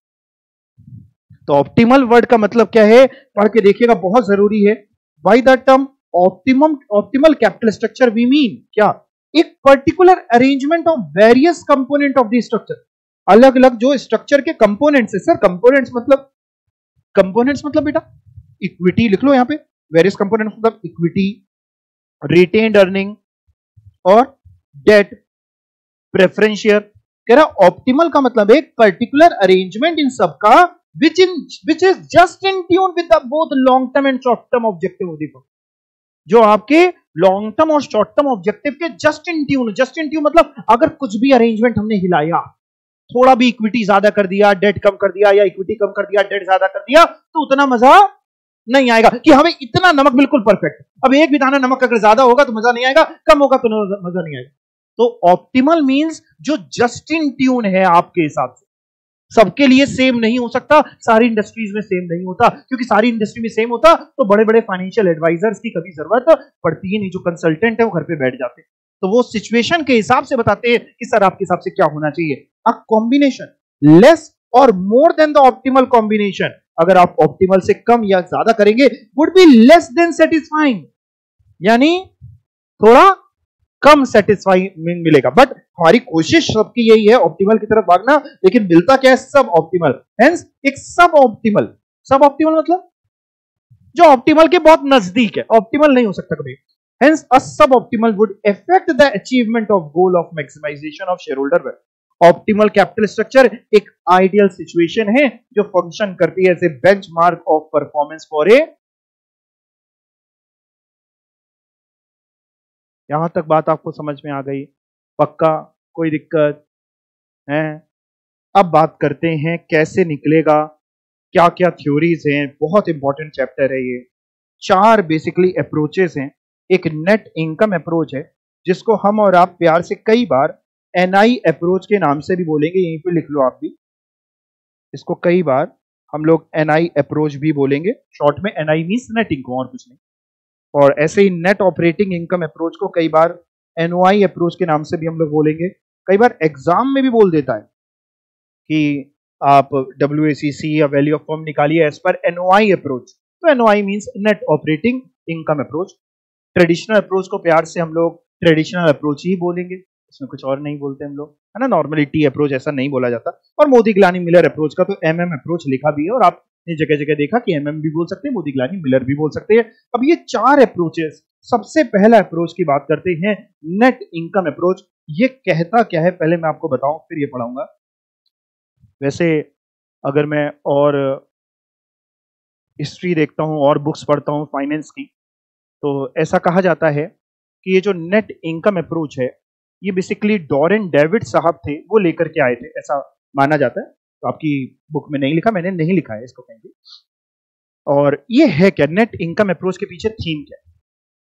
A: तो ऑप्टिमल वर्ड का मतलब क्या है, पढ़ के देखिएगा, बहुत जरूरी है। By the term optimum optimal capital structure we mean क्या? एक particular arrangement of various component of the structure. अलग अलग जो स्ट्रक्चर के कंपोनेंट्स है। सर कंपोनेंट्स मतलब, कंपोनेंट्स मतलब बेटा इक्विटी लिख लो यहां पे, वेरियस कंपोनेंट्स मतलब इक्विटी, रिटेन्ड अर्निंग और डेट, प्रेफरेंस शेयर। कह रहा ऑप्टिमल का मतलब एक पर्टिकुलर अरेंजमेंट इन सबका which in which is just in tune with the both long term and short term objective of the firm। जो आपके लॉन्ग टर्म और शॉर्ट टर्म ऑब्जेक्टिव के just in tune. Just in tune मतलब अगर कुछ भी arrangement हमने हिलाया, थोड़ा भी इक्विटी ज्यादा कर दिया, डेट कम कर दिया, या इक्विटी कम कर दिया, डेट ज्यादा कर दिया, तो उतना मजा नहीं आएगा। कि हमें इतना नमक बिल्कुल परफेक्ट, अब एक भी दाना नमक अगर ज्यादा होगा तो मजा नहीं आएगा, कम होगा तो मजा नहीं आएगा। तो ऑप्टिमल मींस जो जस्ट इन ट्यून है आपके हिसाब से। सबके लिए सेम नहीं हो सकता, सारी इंडस्ट्रीज में सेम नहीं होता, क्योंकि सारी इंडस्ट्री में सेम होता तो बड़े बड़े फाइनेंशियल एडवाइजर्स की कभी जरूरत पड़ती ही नहीं। जो कंसल्टेंट है वो घर पे बैठ जाते, तो वो सिचुएशन के हिसाब से बताते हैं कि सर आपके हिसाब से क्या होना चाहिए। अ कॉम्बिनेशन लेस और more than the optimal combination, अगर आप ऑप्टिमल से कम या ज्यादा करेंगे, would be less than satisfying, यानी थोड़ा कम सेटिस्फाइंग मिलेगा। बट हमारी कोशिश सबकी यही है ऑप्टिमल की तरफ भागना, लेकिन मिलता क्या है? सब ऑप्टिमल। हेंस एक सब ऑप्टिमल, सब ऑप्टिमल मतलब जो ऑप्टिमल के बहुत नजदीक है, ऑप्टिमल नहीं हो सकता कभी। Hence a suboptimal would affect the achievement of goal of maximization of shareholder value. Optimal capital structure एक आइडियल सिचुएशन है जो फंक्शन करती है as a benchmark of performance for a. यहां तक बात आपको समझ में आ गई? पक्का? कोई दिक्कत है? अब बात करते हैं कैसे निकलेगा, क्या क्या थ्योरीज हैं। बहुत इंपॉर्टेंट चैप्टर है ये। चार बेसिकली अप्रोचेस हैं। एक नेट इनकम अप्रोच है जिसको हम और आप प्यार से कई बार एनआई अप्रोच के नाम से भी बोलेंगे, यहीं पे लिख लो आप भी इसको। कई बार हम लोग एनआई अप्रोच भी बोलेंगे, शॉर्ट में एनआई मींस नेट इनकम और कुछ नहीं। और ऐसे ही नेट ऑपरेटिंग इनकम अप्रोच को कई बार एनओआई अप्रोच के नाम से भी हम लोग बोलेंगे। कई बार एग्जाम में भी बोल देता है कि आप डब्ल्यूएसीसी या वैल्यू ऑफ फर्म निकालिए एज पर एनओआई अप्रोच। तो NOI means net operating income approach. Traditional approach को प्यार से हम लोग ट्रेडिशनल अप्रोच ही बोलेंगे, इसमें कुछ और नहीं बोलते हम लोग, है ना। नॉर्मली टी अप्रोच ऐसा नहीं बोला जाता। और मोदी-गिलानी मिलर अप्रोच का तो एमएम अप्रोच लिखा भी है, और आप जगह जगह देखा कि एमएम भी बोल सकते हैं, मोदी-गिलानी मिलर भी बोल सकते हैं। अब ये चार अप्रोचेस, सबसे पहला अप्रोच की बात करते हैं नेट इनकम अप्रोच। ये कहता क्या है पहले मैं आपको बताऊं, फिर ये पढ़ाऊंगा। वैसे अगर मैं और हिस्ट्री देखता हूं और बुक्स पढ़ता हूं फाइनेंस की, तो ऐसा कहा जाता है कि ये जो नेट इनकम अप्रोच है ये बेसिकली डॉरेन डेविड साहब थे, वो लेकर के आए थे, ऐसा माना जाता है। तो आपकी बुक में नहीं लिखा, मैंने नहीं लिखा है इसको कहीं भी। और ये है क्या नेट इनकम अप्रोच के पीछे थीम क्या है?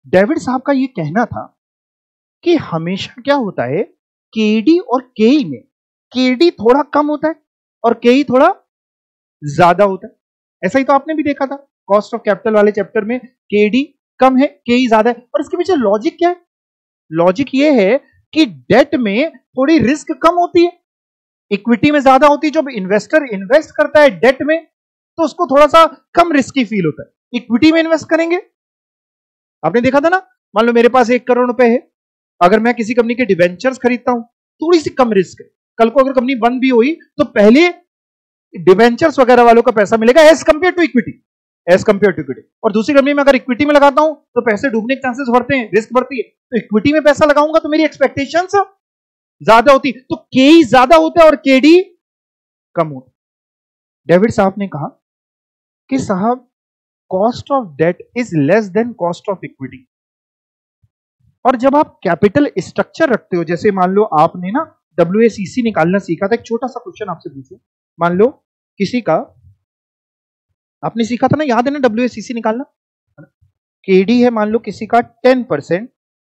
A: डेविड साहब का ये कहना था कि हमेशा क्या होता है, केडी और केई में केडी थोड़ा कम होता है और केई थोड़ा ज्यादा होता है। ऐसा ही तो आपने भी देखा था कॉस्ट ऑफ कैपिटल वाले चैप्टर में, केडी कम है, केई ज्यादा है। और इसके पीछे लॉजिक क्या है? लॉजिक ये है कि डेट में थोड़ी रिस्क कम होती है, इक्विटी में ज्यादा होती है। जब इन्वेस्टर इन्वेस्ट करता है डेट में तो उसको थोड़ा सा कम रिस्की फील होता है। इक्विटी में इन्वेस्ट करेंगे, आपने देखा था ना, मान लो मेरे पास एक करोड़ रुपए है, अगर मैं किसी कंपनी के डिवेंचर्स खरीदता हूं, थोड़ी सी कम रिस्क है। कल को अगर कंपनी बंद भी हुई तो पहले डिवेंचर्स वगैरह वालों का पैसा मिलेगा as compare to equity, as compare to equity. और दूसरी कंपनी में अगर इक्विटी में लगाता हूं तो पैसे डूबने के चांसेस बढ़ते हैं, रिस्क बढ़ती है। तो इक्विटी में पैसा लगाऊंगा तो मेरी एक्सपेक्टेशंस ज्यादा होती, तो केई ज्यादा होता है और केडी कम होता है। डेविड साहब ने कहा कि साहब cost of debt is less than cost of equity. और जब आप कैपिटल स्ट्रक्चर रखते हो, जैसे मान लो आपने ना डब्ल्यूएसीसी निकालना सीखा था, एक छोटा सा क्वेश्चन आपसे पूछूं, मान लो किसी का, आपने सीखा था ना, याद है ना डब्ल्यूएसीसी निकालना, केडी है मान लो किसी का टेन परसेंट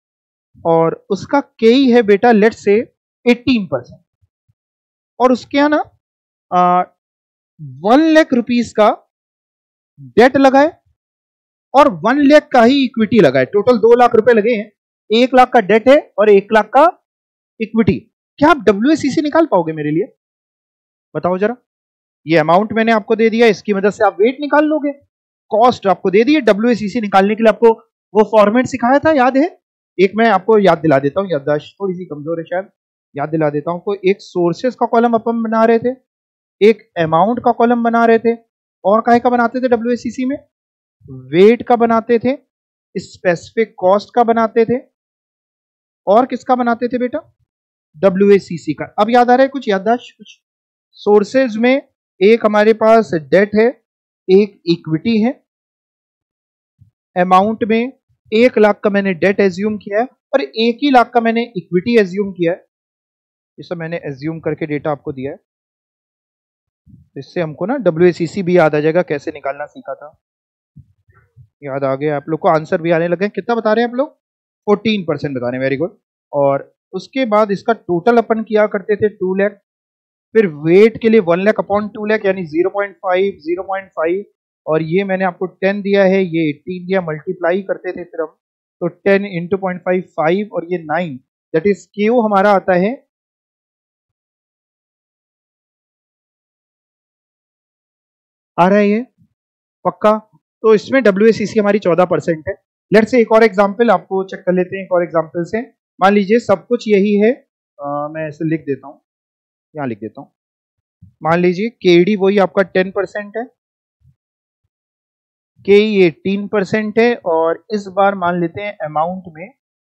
A: और उसका केई है बेटा लेट से एटीन परसेंट, और उसके यहां ना वन लाख रुपीस का डेट लगाए और वन लाख का ही इक्विटी लगाए, टोटल दो लाख रुपए लगे हैं, एक लाख का डेट है और एक लाख का इक्विटी। क्या आप डब्ल्यूएसीसी निकाल पाओगे मेरे लिए? बताओ जरा। ये अमाउंट मैंने आपको दे दिया, इसकी मदद से आप वेट निकाल लोगे। कॉस्ट आपको दे दी है, डब्ल्यूएसीसी निकालने के लिए आपको वो फॉर्मेट सिखाया था, याद है? एक मैं आपको याद दिला देता हूं, याददाश्त थोड़ी सी कमजोर है शायद, याद दिला देता हूं। कोई एक सोर्सेस का कॉलम अपन बना रहे थे, एक अमाउंट का कॉलम बना रहे थे, और काहे का बनाते थे डब्ल्यूएसीसी में? वेट का बनाते थे, स्पेसिफिक कॉस्ट का बनाते थे, और किसका बनाते थे बेटा? डब्ल्यूएसीसी का। अब याद आ रहा है कुछ याददाश्त? कुछ सोर्सेज में एक हमारे पास डेट है, एक इक्विटी है, अमाउंट में एक लाख का मैंने डेट एज्यूम किया है और एक ही लाख का मैंने इक्विटी एज्यूम किया है। ये सब मैंने एज्यूम करके डेटा आपको दिया है, इससे हमको ना डब्ल्यूएसीसी भी याद आ जाएगा, कैसे निकालना सीखा था, याद आ गया। आप लोग को आंसर भी आने लगे। कितना बता रहे हैं आप लोग? फोर्टीन परसेंट बता रहे हैं, वेरी गुड। और उसके बाद इसका टोटल अपन किया करते थे टू लाख, फिर वेट के लिए one lakh upon two lakh यानी zero point five, zero point five, और ये मैंने आपको टेन दिया है, ये एटीन दिया, मल्टीप्लाई करते थे फिर हम, तो ten into point five five, और ये नाइन, दैट इज क्यू हमारा आता है आ रहा है ये पक्का। तो इसमें डब्ल्यूएसीसी हमारी चौदह परसेंट है। लेट्स से एक और एग्जांपल आपको चेक कर लेते हैं, एक और एग्जांपल से। मान लीजिए सब कुछ यही है, आ, मैं ऐसे लिख देता हूं, यहां लिख देता हूं। मान लीजिए केडी वही आपका टेन परसेंट है, के एटीन परसेंट है, और इस बार मान लेते हैं अमाउंट में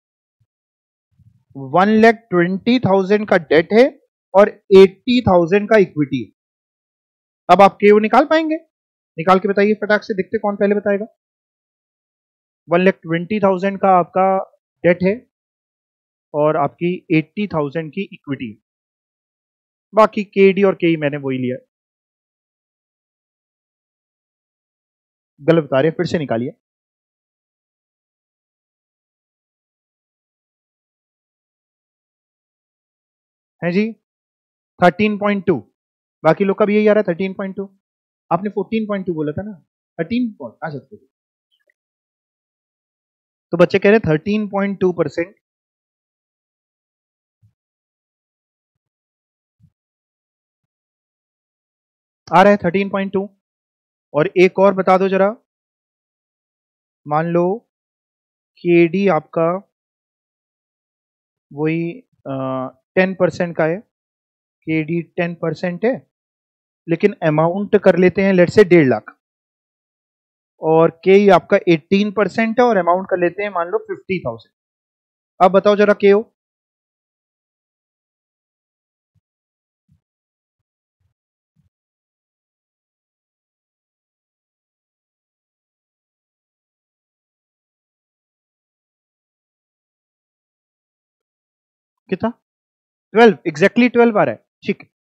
A: वन लाख ट्वेंटी थाउजेंड का डेट है और एट्टी थाउजेंड का इक्विटी है। अब आप के निकाल पाएंगे? निकाल के बताइए फटाक से, देखते कौन पहले बताएगा। वन लाख ट्वेंटी थाउजेंड का आपका डेट है और आपकी एट्टी थाउजेंड की इक्विटी है, बाकी केडी और केई मैंने वही लिया। गलत बता रहे, फिर से निकालिए। है जी थर्टीन पॉइंट टू, बाकी लोग का भी यही आ रहा है थर्टीन पॉइंट टू। आपने फोर्टीन पॉइंट टू बोला था ना, थर्टीन पॉइंट आ सकते थे, तो बच्चे कह रहे हैं थर्टीन पॉइंट टू परसेंट। आ रहा है थर्टीन पॉइंट टू। और एक और बता दो जरा, मान लो केडी आपका वही टेन परसेंट का है, केडी टेन परसेंट है, लेकिन अमाउंट कर लेते हैं लेट से डेढ़ लाख, और के आपका एटीन परसेंट है और अमाउंट कर लेते हैं मान लो फिफ्टी थाउजेंड। अब बताओ जरा के हो, कितना? ट्वेल्व, एग्जैक्टली ट्वेल्व आ रहा है, ठीक है,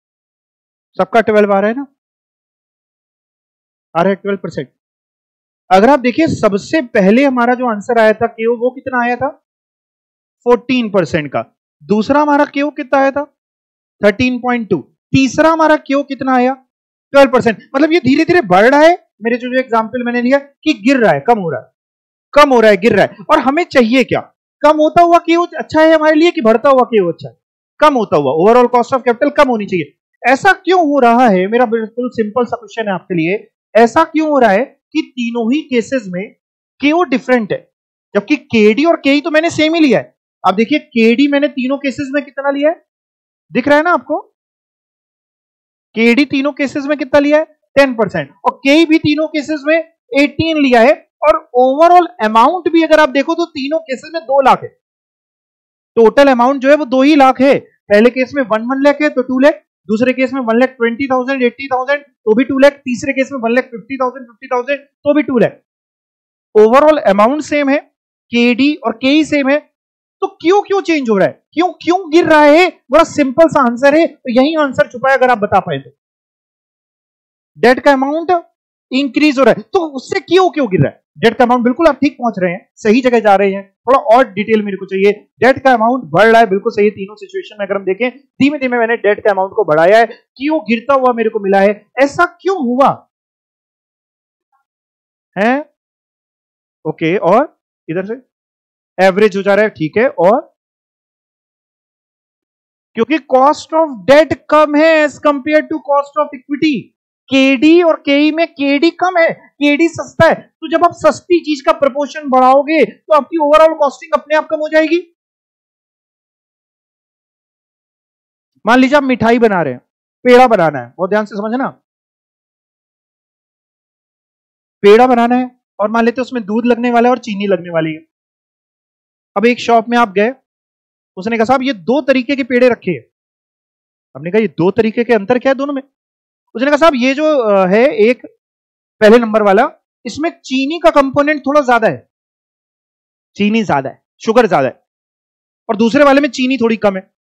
A: सबका ट्वेल्व आ रहा है ना, आ रहा है ट्वेल्व परसेंट। अगर आप देखिए सबसे पहले हमारा जो आंसर आया था केओ वो कितना आया था, चौदह परसेंट का। दूसरा हमारा केओ कितना आया था, तेरह पॉइंट दो। तीसरा हमारा केओ कितना आया, बारह परसेंट। मतलब ये धीरे धीरे बढ़ रहा है। मेरे जो जो एग्जांपल मैंने लिया कि गिर रहा है, कम हो रहा है, कम हो रहा है, गिर रहा है। और हमें चाहिए क्या, कम होता हुआ केओ अच्छा है हमारे लिए कि बढ़ता हुआ केओ अच्छा है? कम होता हुआ। ओवरऑल कॉस्ट ऑफ कैपिटल कम होनी चाहिए। ऐसा क्यों हो रहा है, मेरा बिल्कुल सिंपल सा क्वेश्चन है आपके लिए, ऐसा क्यों हो रहा है कि तीनों ही केसेस में केओ डिफरेंट है, जबकि केडी और केई तो मैंने सेम ही लिया है। आप देखिए केडी मैंने तीनों केसेस में कितना लिया है, दिख रहा है ना आपको? केडी तीनों केसेस में कितना लिया है, दस परसेंट, और केई भी तीनों केसेस में अठारह लिया है। और ओवरऑल अमाउंट भी अगर आप देखो तो तीनों केसेस में दो लाख है। टोटल अमाउंट जो है वो दो ही लाख है। पहले केस में वन वन लाख है तो टू लाख, दूसरे केस में one lakh twenty thousand eighty thousand तो भी टू लाख, तीसरे केस में one lakh fifty thousand fifty thousand तो भी two lakh. Overall amount same है, केडी और केई सेम है, तो क्यों क्यों चेंज हो रहा है, क्यों क्यों गिर रहा है? बड़ा सिंपल सा आंसर है, तो यही आंसर छुपा है अगर आप बता पाए तो। डेट का अमाउंट इंक्रीज हो रहा है, तो उससे क्यों क्यों गिर रहा है? डेट का अमाउंट, बिल्कुल आप ठीक पहुंच रहे हैं, सही जगह जा रहे हैं, थोड़ा और डिटेल मेरे को चाहिए। डेट का अमाउंट बढ़ रहा है, बिल्कुल सही है। तीनों सिचुएशन में अगर हम देखें, धीमे धीमे मैंने डेट के अमाउंट को बढ़ाया है, क्यों गिरता हुआ मेरे को मिला है, ऐसा क्यों हुआ है? ओके, और इधर से एवरेज हो जा रहा है, ठीक है, और क्योंकि कॉस्ट ऑफ डेट कम है as compare to cost of equity. KD और केई में केडी कम है, केडी सस्ता है, तो जब आप सस्ती चीज का प्रपोर्शन बढ़ाओगे तो आपकी ओवरऑल कॉस्टिंग अपने आप कम हो जाएगी। मान लीजिए आप मिठाई बना रहे हैं, पेड़ा बनाना है, बहुत ध्यान से समझना, पेड़ा बनाना है और मान लेते हैं उसमें दूध लगने वाला है और चीनी लगने वाली है। अब एक शॉप में आप गए, उसने कहा साहब ये दो तरीके के पेड़े रखे हैं। हमने कहा ये दो तरीके के अंतर क्या है दोनों में? उसने कहा साहब ये जो है एक पहले नंबर वाला, इसमें चीनी का कंपोनेंट थोड़ा ज्यादा है, चीनी ज्यादा है, शुगर ज्यादा है, और दूसरे वाले में चीनी थोड़ी कम है।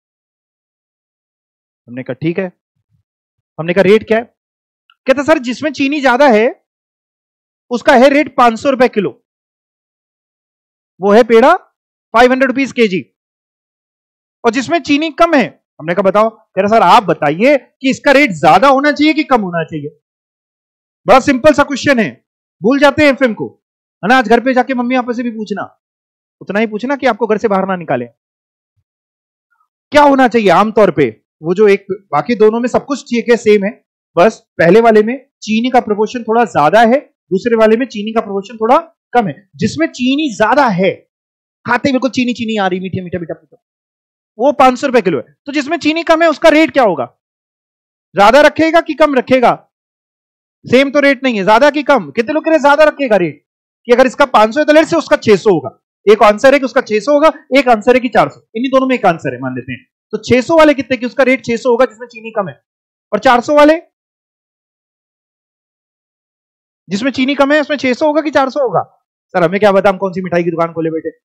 A: हमने कहा ठीक है। हमने कहा रेट क्या है? कहता सर जिसमें चीनी ज्यादा है उसका है रेट पांच सौ रुपए किलो, वो है पेड़ा फाइव हंड्रेड रुपीज के जी, और जिसमें चीनी कम है, हमने कहा बताओ, कह रहा सर आप बताइए कि इसका रेट ज्यादा होना चाहिए कि कम होना चाहिए। बड़ा सिंपल सा क्वेश्चन है, भूल जाते हैं एफएम को, है ना? आज घर पे जाके मम्मी पापा से भी पूछना, उतना ही पूछना कि आपको घर से बाहर ना निकाले। क्या होना चाहिए आमतौर पे? वो जो एक, बाकी दोनों में सब कुछ ठीक है, सेम है, बस पहले वाले में चीनी का प्रोपोर्शन थोड़ा ज्यादा है, दूसरे वाले में चीनी का प्रोपोर्शन थोड़ा कम है। जिसमें चीनी ज्यादा है, खाते बिल्कुल चीनी चीनी आ रही, मीठा मीठा मीठा मीठा, वो पांच सौ रुपए किलो है। तो जिसमें चीनी कम है उसका रेट क्या होगा? ज्यादा रखेगा कि कम रखेगा? सेम तो रेट नहीं है, ज्यादा कि कम? कितने लोग कह रहे ज्यादा रखेगा रेट, कि अगर इसका पांच सौ है तो लेट से उसका छह सौ होगा। एक आंसर है कि उसका छह सौ होगा, एक आंसर है कि चार सौ, इन्हीं दोनों में एक आंसर है मान लेते हैं। तो छह सौ वाले कितने की उसका रेट छह सौ होगा जिसमें चीनी कम है, और चार सौ वाले जिसमें चीनी कम है उसमें छह सौ होगा कि चार सौ होगा? सर हमें क्या पता, हम कौन सी मिठाई की दुकान खोले बैठे।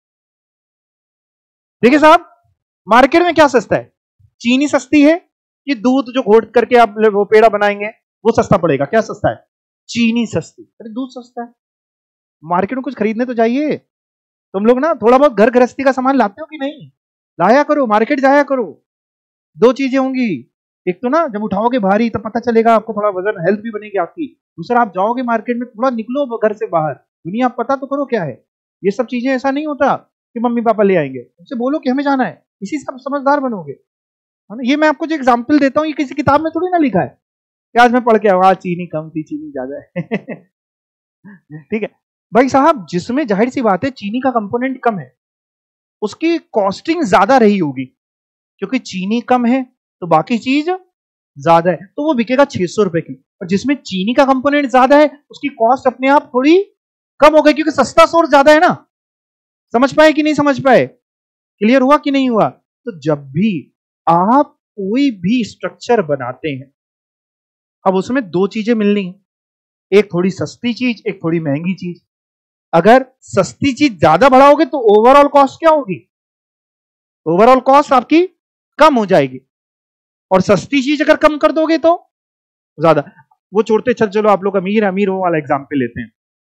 A: देखिए साहब, मार्केट में क्या सस्ता है? चीनी सस्ती है कि दूध जो घोट करके आप वो पेड़ा बनाएंगे वो सस्ता पड़ेगा? क्या सस्ता है? चीनी सस्ती। अरे दूध सस्ता है। मार्केट में कुछ खरीदने तो जाइए। तुम लोग ना थोड़ा बहुत घर गृहस्थी का सामान लाते हो कि नहीं? लाया करो, मार्केट जाया करो। दो चीजें होंगी, एक तो ना जब उठाओगे भारी तब पता चलेगा आपको, थोड़ा वजन, हेल्थ भी बनेगी आपकी। दूसरा आप जाओगे मार्केट में, थोड़ा निकलो घर से बाहर, दुनिया पता तो करो क्या है। ये सब चीजें ऐसा नहीं होता कि मम्मी पापा ले आएंगे, उनसे बोलो कि हमें जाना है, इसी से आप समझदार बनोगे, है ना? ये मैं आपको जो एग्जाम्पल देता हूँ ये किसी किताब में थोड़ी ना लिखा है कि आज मैं पढ़ के आऊँ चीनी कम थी, चीनी ज्यादा है। ठीक है भाई साहब, जिसमें जाहिर सी बात है चीनी का कंपोनेंट कम है उसकी कॉस्टिंग ज्यादा रही होगी, क्योंकि चीनी कम है तो बाकी चीज ज्यादा है, तो वो बिकेगा छह सौ रुपए की। और जिसमें चीनी का कंपोनेंट ज्यादा है उसकी कॉस्ट अपने आप थोड़ी कम हो गई, क्योंकि सस्ता सोर्स ज्यादा है ना। समझ पाए कि नहीं समझ पाए? क्लियर हुआ कि नहीं हुआ? तो जब भी आप कोई भी स्ट्रक्चर बनाते हैं, अब उसमें दो चीजें मिलनी है, एक थोड़ी सस्ती चीज, एक थोड़ी महंगी चीज। अगर सस्ती चीज ज्यादा बढ़ाओगे तो ओवरऑल कॉस्ट क्या होगी? ओवरऑल कॉस्ट आपकी कम हो जाएगी, और सस्ती चीज अगर कम कर दोगे तो ज्यादा। वो छोड़ते, चल चलो आप लोग अमीर अमीर हो वाला एग्जाम्पल लेते हैं।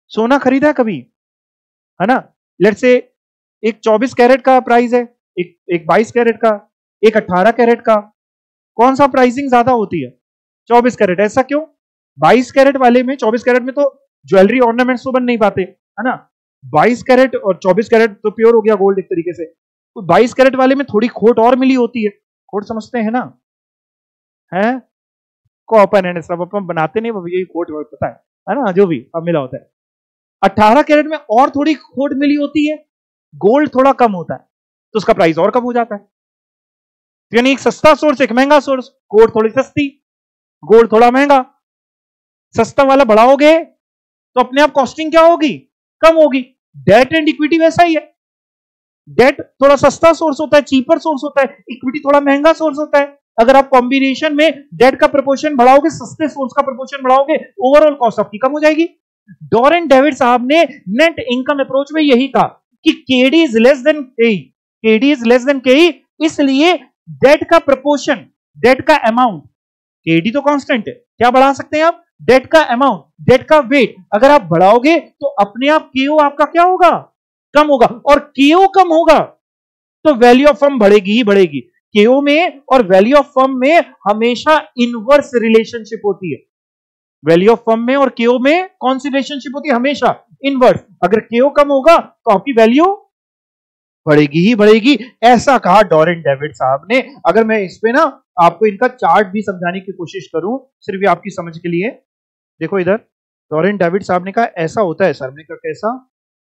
A: सोना खरीदा है कभी, है ना? लेट्स से एक चौबीस कैरेट का प्राइस है, एक एक बाईस कैरेट का, एक अठारह कैरेट का, कौन सा प्राइसिंग ज्यादा होती है? चौबीस कैरेट। ऐसा क्यों? बाईस कैरेट वाले में, चौबीस कैरेट में तो ज्वेलरी ऑर्नामेंट्स तो बन नहीं पाते, है ना? बाईस कैरेट और चौबीस कैरेट तो प्योर हो गया गोल्ड एक तरीके से। तो बाईस कैरेट वाले में थोड़ी खोट और मिली होती है, खोट समझते हैं ना? है कॉपर एंड सब अपन बनाते नहीं, यही खोट पता है, है ना? जो भी अब मिला होता है। अठारह कैरेट में और थोड़ी खोट मिली होती है, गोल्ड थोड़ा कम होता है, तो उसका प्राइस और कम हो जाता है। यानी एक सस्ता सोर्स, एक महंगा सोर्स, गोल्ड थोड़ी सस्ती, गोल्ड थोड़ा महंगा। सस्ता वाला बढ़ाओगे तो अपने आप कॉस्टिंग क्या होगी? कम होगी। डेट एंड इक्विटी वैसा ही है। डेट थोड़ा सस्ता सोर्स होता है, चीपर सोर्स होता है, इक्विटी थोड़ा महंगा सोर्स होता है। अगर आप कॉम्बिनेशन में डेट का प्रोपोर्शन बढ़ाओगे, सस्ते सोर्स का प्रोपोर्शन बढ़ाओगे, ओवरऑल कॉस्ट आपकी कम हो जाएगी। डॉरेन डेविड साहब ने नेट इनकम अप्रोच में यही कहा कि KD is less than KE, KD is less than KE, इसलिए डेट का प्रोपोर्शन, डेट का अमाउंट, केडी तो कांस्टेंट है, क्या बढ़ा सकते हैं आप? डेट का अमाउंट, डेट का वेट अगर आप बढ़ाओगे तो अपने आप केओ आपका क्या होगा? कम होगा। और केओ कम होगा तो वैल्यू ऑफ फर्म बढ़ेगी ही बढ़ेगी। केओ में और वैल्यू ऑफ फर्म में हमेशा इनवर्स रिलेशनशिप होती है। वैल्यू ऑफ फर्म में और केओ में कौन सी रिलेशनशिप होती है? हमेशा इनवर्स। अगर केओ कम होगा तो आपकी वैल्यू बढ़ेगी ही बढ़ेगी, ऐसा कहा डॉरेन डेविड साहब ने। अगर मैं इस पे ना आपको इनका चार्ट भी समझाने की कोशिश करूं, सिर्फ ये आपकी समझ के लिए, देखो इधर डॉरेन डेविड साहब ने कहा ऐसा होता है सर। हमने कहा कैसा?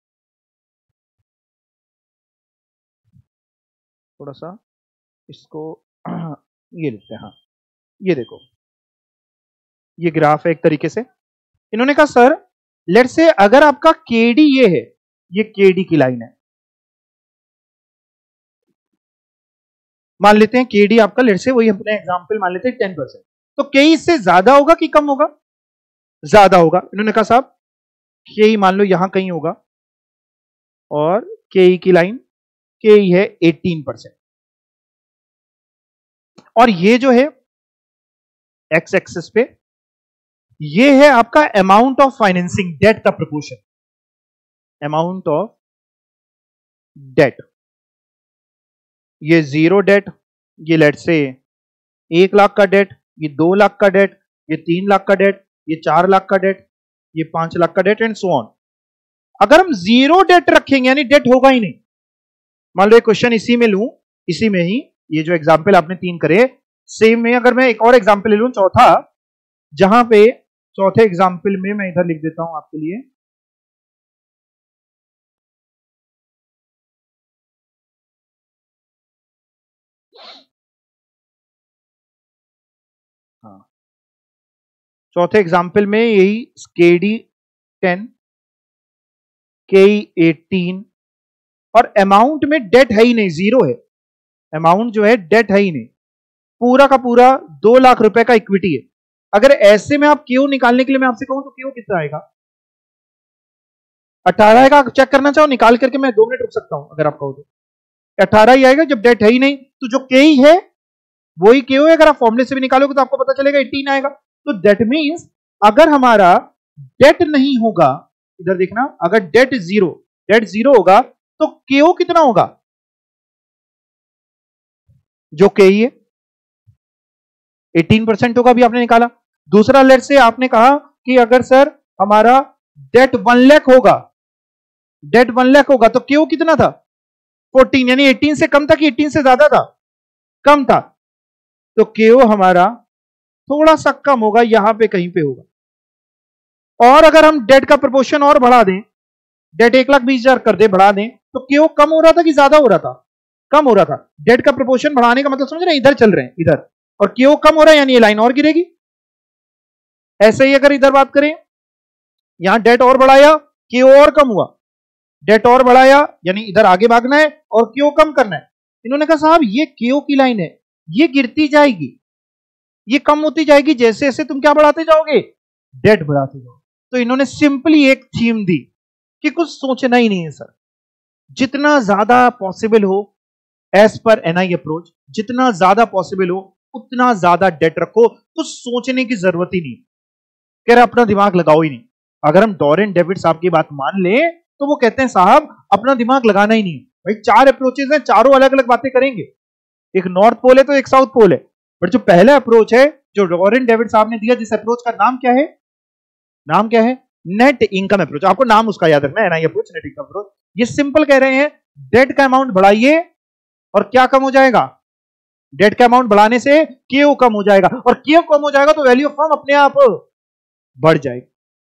A: थोड़ा सा इसको ये लिखते हैं, हाँ ये देखो, ये ग्राफ है एक तरीके से। इन्होंने कहा सर लेट्स से अगर आपका केडी ये है, ये केडी की लाइन है, मान लेते हैं केडी आपका, लेट्स से वही अपने एग्जांपल मान लेते हैं टेन परसेंट, तो के इससे ज्यादा होगा कि कम होगा? ज्यादा होगा। इन्होंने कहा साहब के मान लो यहां कहीं होगा और के की लाइन के है अठारह परसेंट, और ये जो है एक्स एक्सिस पे ये है आपका अमाउंट ऑफ फाइनेंसिंग, डेट का प्रोपोर्शन, अमाउंट ऑफ डेट। ये जीरो डेट, ये लेट से एक लाख का डेट, ये दो लाख का डेट, ये तीन लाख का डेट, ये चार लाख का डेट, ये पांच लाख का डेट एंड सो ऑन। अगर हम जीरो डेट रखेंगे यानी डेट होगा ही नहीं, मान लो क्वेश्चन इसी में लूं, इसी में ही ये जो एग्जाम्पल आपने तीन करे, सेम में अगर मैं एक और एग्जाम्पल ले लूं चौथा, जहां पे चौथे एग्जाम्पल में मैं इधर लिख देता हूं आपके लिए, हाँ चौथे एग्जाम्पल में यही केडी टेन, के एटीन, और अमाउंट में डेट है ही नहीं, जीरो है, अमाउंट जो है डेट है ही नहीं, पूरा का पूरा दो लाख रुपए का इक्विटी है। अगर ऐसे में आप क्यों निकालने के लिए मैं आपसे कहूं तो क्यों कितना आएगा? अठारह का चेक करना चाहो निकाल करके मैं दो मिनट रुक सकता हूं अगर आप कहो तो, अठारह ही आएगा जब डेट है ही नहीं। तो जो के ही है वही के है, अगर आप फॉर्मूले से भी निकालोगे तो आपको पता चलेगा अठारह आएगा। तो दैट मींस अगर हमारा डेट नहीं होगा, इधर देखना, अगर डेट जीरो, डेट जीरो होगा तो केओ कितना होगा? जो के ही है अठारह परसेंट होगा, भी आपने निकाला। दूसरा लेट से आपने कहा कि अगर सर हमारा डेट वन लाख होगा, डेट वन लाख होगा तो क्यों कितना था? चौदह, यानी अठारह से कम था कि अठारह से ज्यादा था? कम था, तो क्यों हमारा थोड़ा सा कम होगा, यहां पे कहीं पे होगा। और अगर हम डेट का प्रोपोर्शन और बढ़ा दें, डेट एक लाख बीस हजार कर दे, बढ़ा दें, तो क्यों कम हो रहा था कि ज्यादा हो रहा था? कम हो रहा था। डेट का प्रोपोर्शन बढ़ाने का मतलब समझ रहे हैं, इधर चल रहे हैं इधर, और क्यों कम हो रहा है यानी ये लाइन और गिरेगी। ऐसे ही अगर इधर बात करें, यहां डेट और बढ़ाया, क्यों और कम हुआ, डेट और बढ़ाया यानी इधर आगे भागना है और क्यों कम करना है। इन्होंने कहा साहब ये क्यों की लाइन है, ये गिरती जाएगी, ये कम होती जाएगी जैसे जैसे तुम क्या बढ़ाते जाओगे? डेट बढ़ाते जाओगे। तो इन्होंने सिंपली एक थीम दी कि कुछ सोचना ही नहीं है सर, जितना ज्यादा पॉसिबल हो एज पर एनआई अप्रोच, जितना ज्यादा पॉसिबल हो उतना ज्यादा डेट रखो, कुछ सोचने की जरूरत ही नहीं, कह रहा अपना दिमाग लगाओ ही नहीं, अगर हम डॉरेन डेविड साहब की बात मान लें तो वो कहते हैं साहब अपना दिमाग लगाना ही नहीं, भाई चार अप्रोचेस हैं, चारों अलग अलग बातें करेंगे, एक नॉर्थ पोल है तो एक साउथ पोल है। बट जो पहला अप्रोच है जो डॉरेन डेविड साहब ने दिया, जिस अप्रोच का नाम क्या है, नाम क्या है, नेट इनकम अप्रोच। आपको नाम उसका याद रखना है, NI approach, net income approach. ये सिंपल कह रहे हैं डेट का अमाउंट बढ़ाइए और क्या कम हो जाएगा, डेट का अमाउंट बढ़ाने से केओ कम हो जाएगा, और केओ कम हो जाएगा तो वैल्यू ऑफ फर्म अपने आप बढ़ जाएगी।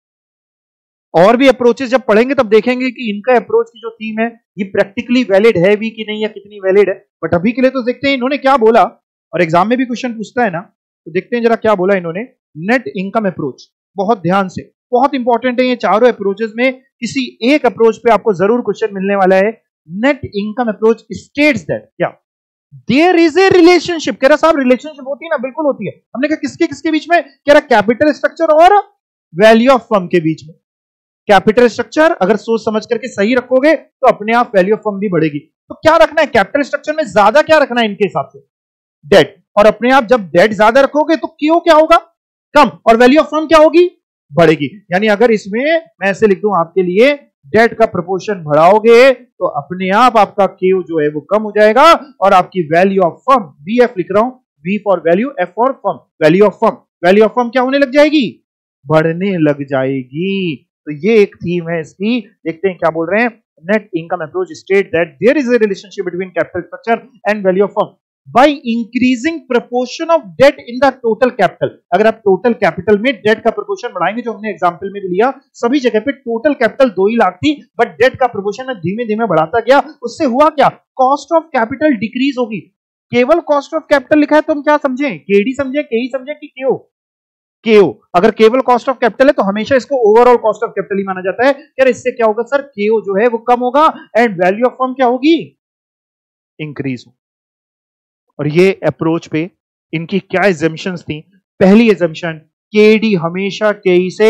A: और भी अप्रोचेस जब पढ़ेंगे तब देखेंगे कि इनका अप्रोच की जो थीम है ये प्रैक्टिकली वैलिड है भी कि नहीं, या कितनी वैलिड है। बट अभी के लिए तो देखते हैं इन्होंने क्या बोला, और एग्जाम में भी क्वेश्चन पूछता है ना, तो देखते हैं जरा क्या बोला इन्होंने। नेट इनकम अप्रोच, बहुत ध्यान से, बहुत इंपॉर्टेंट है ये चारों अप्रोचेस में, किसी एक अप्रोच पे आपको जरूर क्वेश्चन मिलने वाला है। Net income approach states that क्या देयर इज ए रिलेशनशिप। कह रहा साहब रिलेशनशिप होती है ना, बिल्कुल होती है। हमने कहा किसके किसके बीच में, कह रहा कैपिटल स्ट्रक्चर और वैल्यू ऑफ फर्म के बीच में। कैपिटल स्ट्रक्चर अगर सोच समझ करके सही रखोगे तो अपने आप वैल्यू ऑफ फर्म भी बढ़ेगी। तो क्या रखना है कैपिटल स्ट्रक्चर में, ज्यादा क्या रखना है इनके हिसाब से, डेट। और अपने आप जब डेट ज्यादा रखोगे तो क्यों क्या होगा, कम, और वैल्यू ऑफ फर्म क्या होगी, बढ़ेगी। यानी अगर इसमें मैं ऐसे लिख दूं आपके लिए, डेट का प्रोपोर्शन बढ़ाओगे तो अपने आप आपका क्यू जो है वो कम हो जाएगा, और आपकी value of firm, V F लिख रहा हूं, V for value, F for firm, value of firm, value of firm क्या होने लग जाएगी, बढ़ने लग जाएगी। तो ये एक थीम है इसकी। देखते हैं क्या बोल रहे हैं। Net income approach state that there is a relationship between capital structure and value of firm by increasing proportion of debt in the total capital. अगर आप टोटल कैपिटल में डेट का प्रोपोर्शन बढ़ाएंगे, जो हमने एग्जांपल में भी लिया, सभी जगह पे टोटल कैपिटल दो ही लाख थी, बट डेट का प्रोपोर्शन धीमे धीमे बढ़ाता गया। उससे हुआ क्या, कॉस्ट ऑफ कैपिटल डिक्रीज होगी। केवल कॉस्ट ऑफ कैपिटल लिखा है तो हम क्या समझें, केडी समझें, केई समझें कि केओ, केओ। अगर केवल कॉस्ट ऑफ कैपिटल है तो हमेशा इसको ओवरऑल कॉस्ट ऑफ कैपिटल ही माना जाता है। यार इससे क्या होगा सर, केओ जो है वो कम होगा एंड वैल्यू ऑफ फर्म क्या होगी, इंक्रीज हो। और ये अप्रोच पे इनकी क्या एजम्पशंस थी। पहली एजम्पशन, केडी हमेशा केई से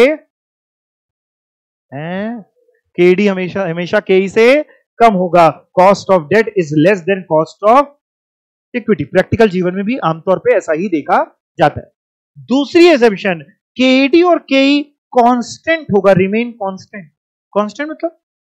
A: हैं, केडी हमेशा हमेशा केई से कम होगा। Cost of debt is less than cost of equity. Practical जीवन में भी आमतौर पे ऐसा ही देखा जाता है। दूसरी एजम्पशन, केडी और केई कांस्टेंट होगा, रिमेन कांस्टेंट। कांस्टेंट मतलब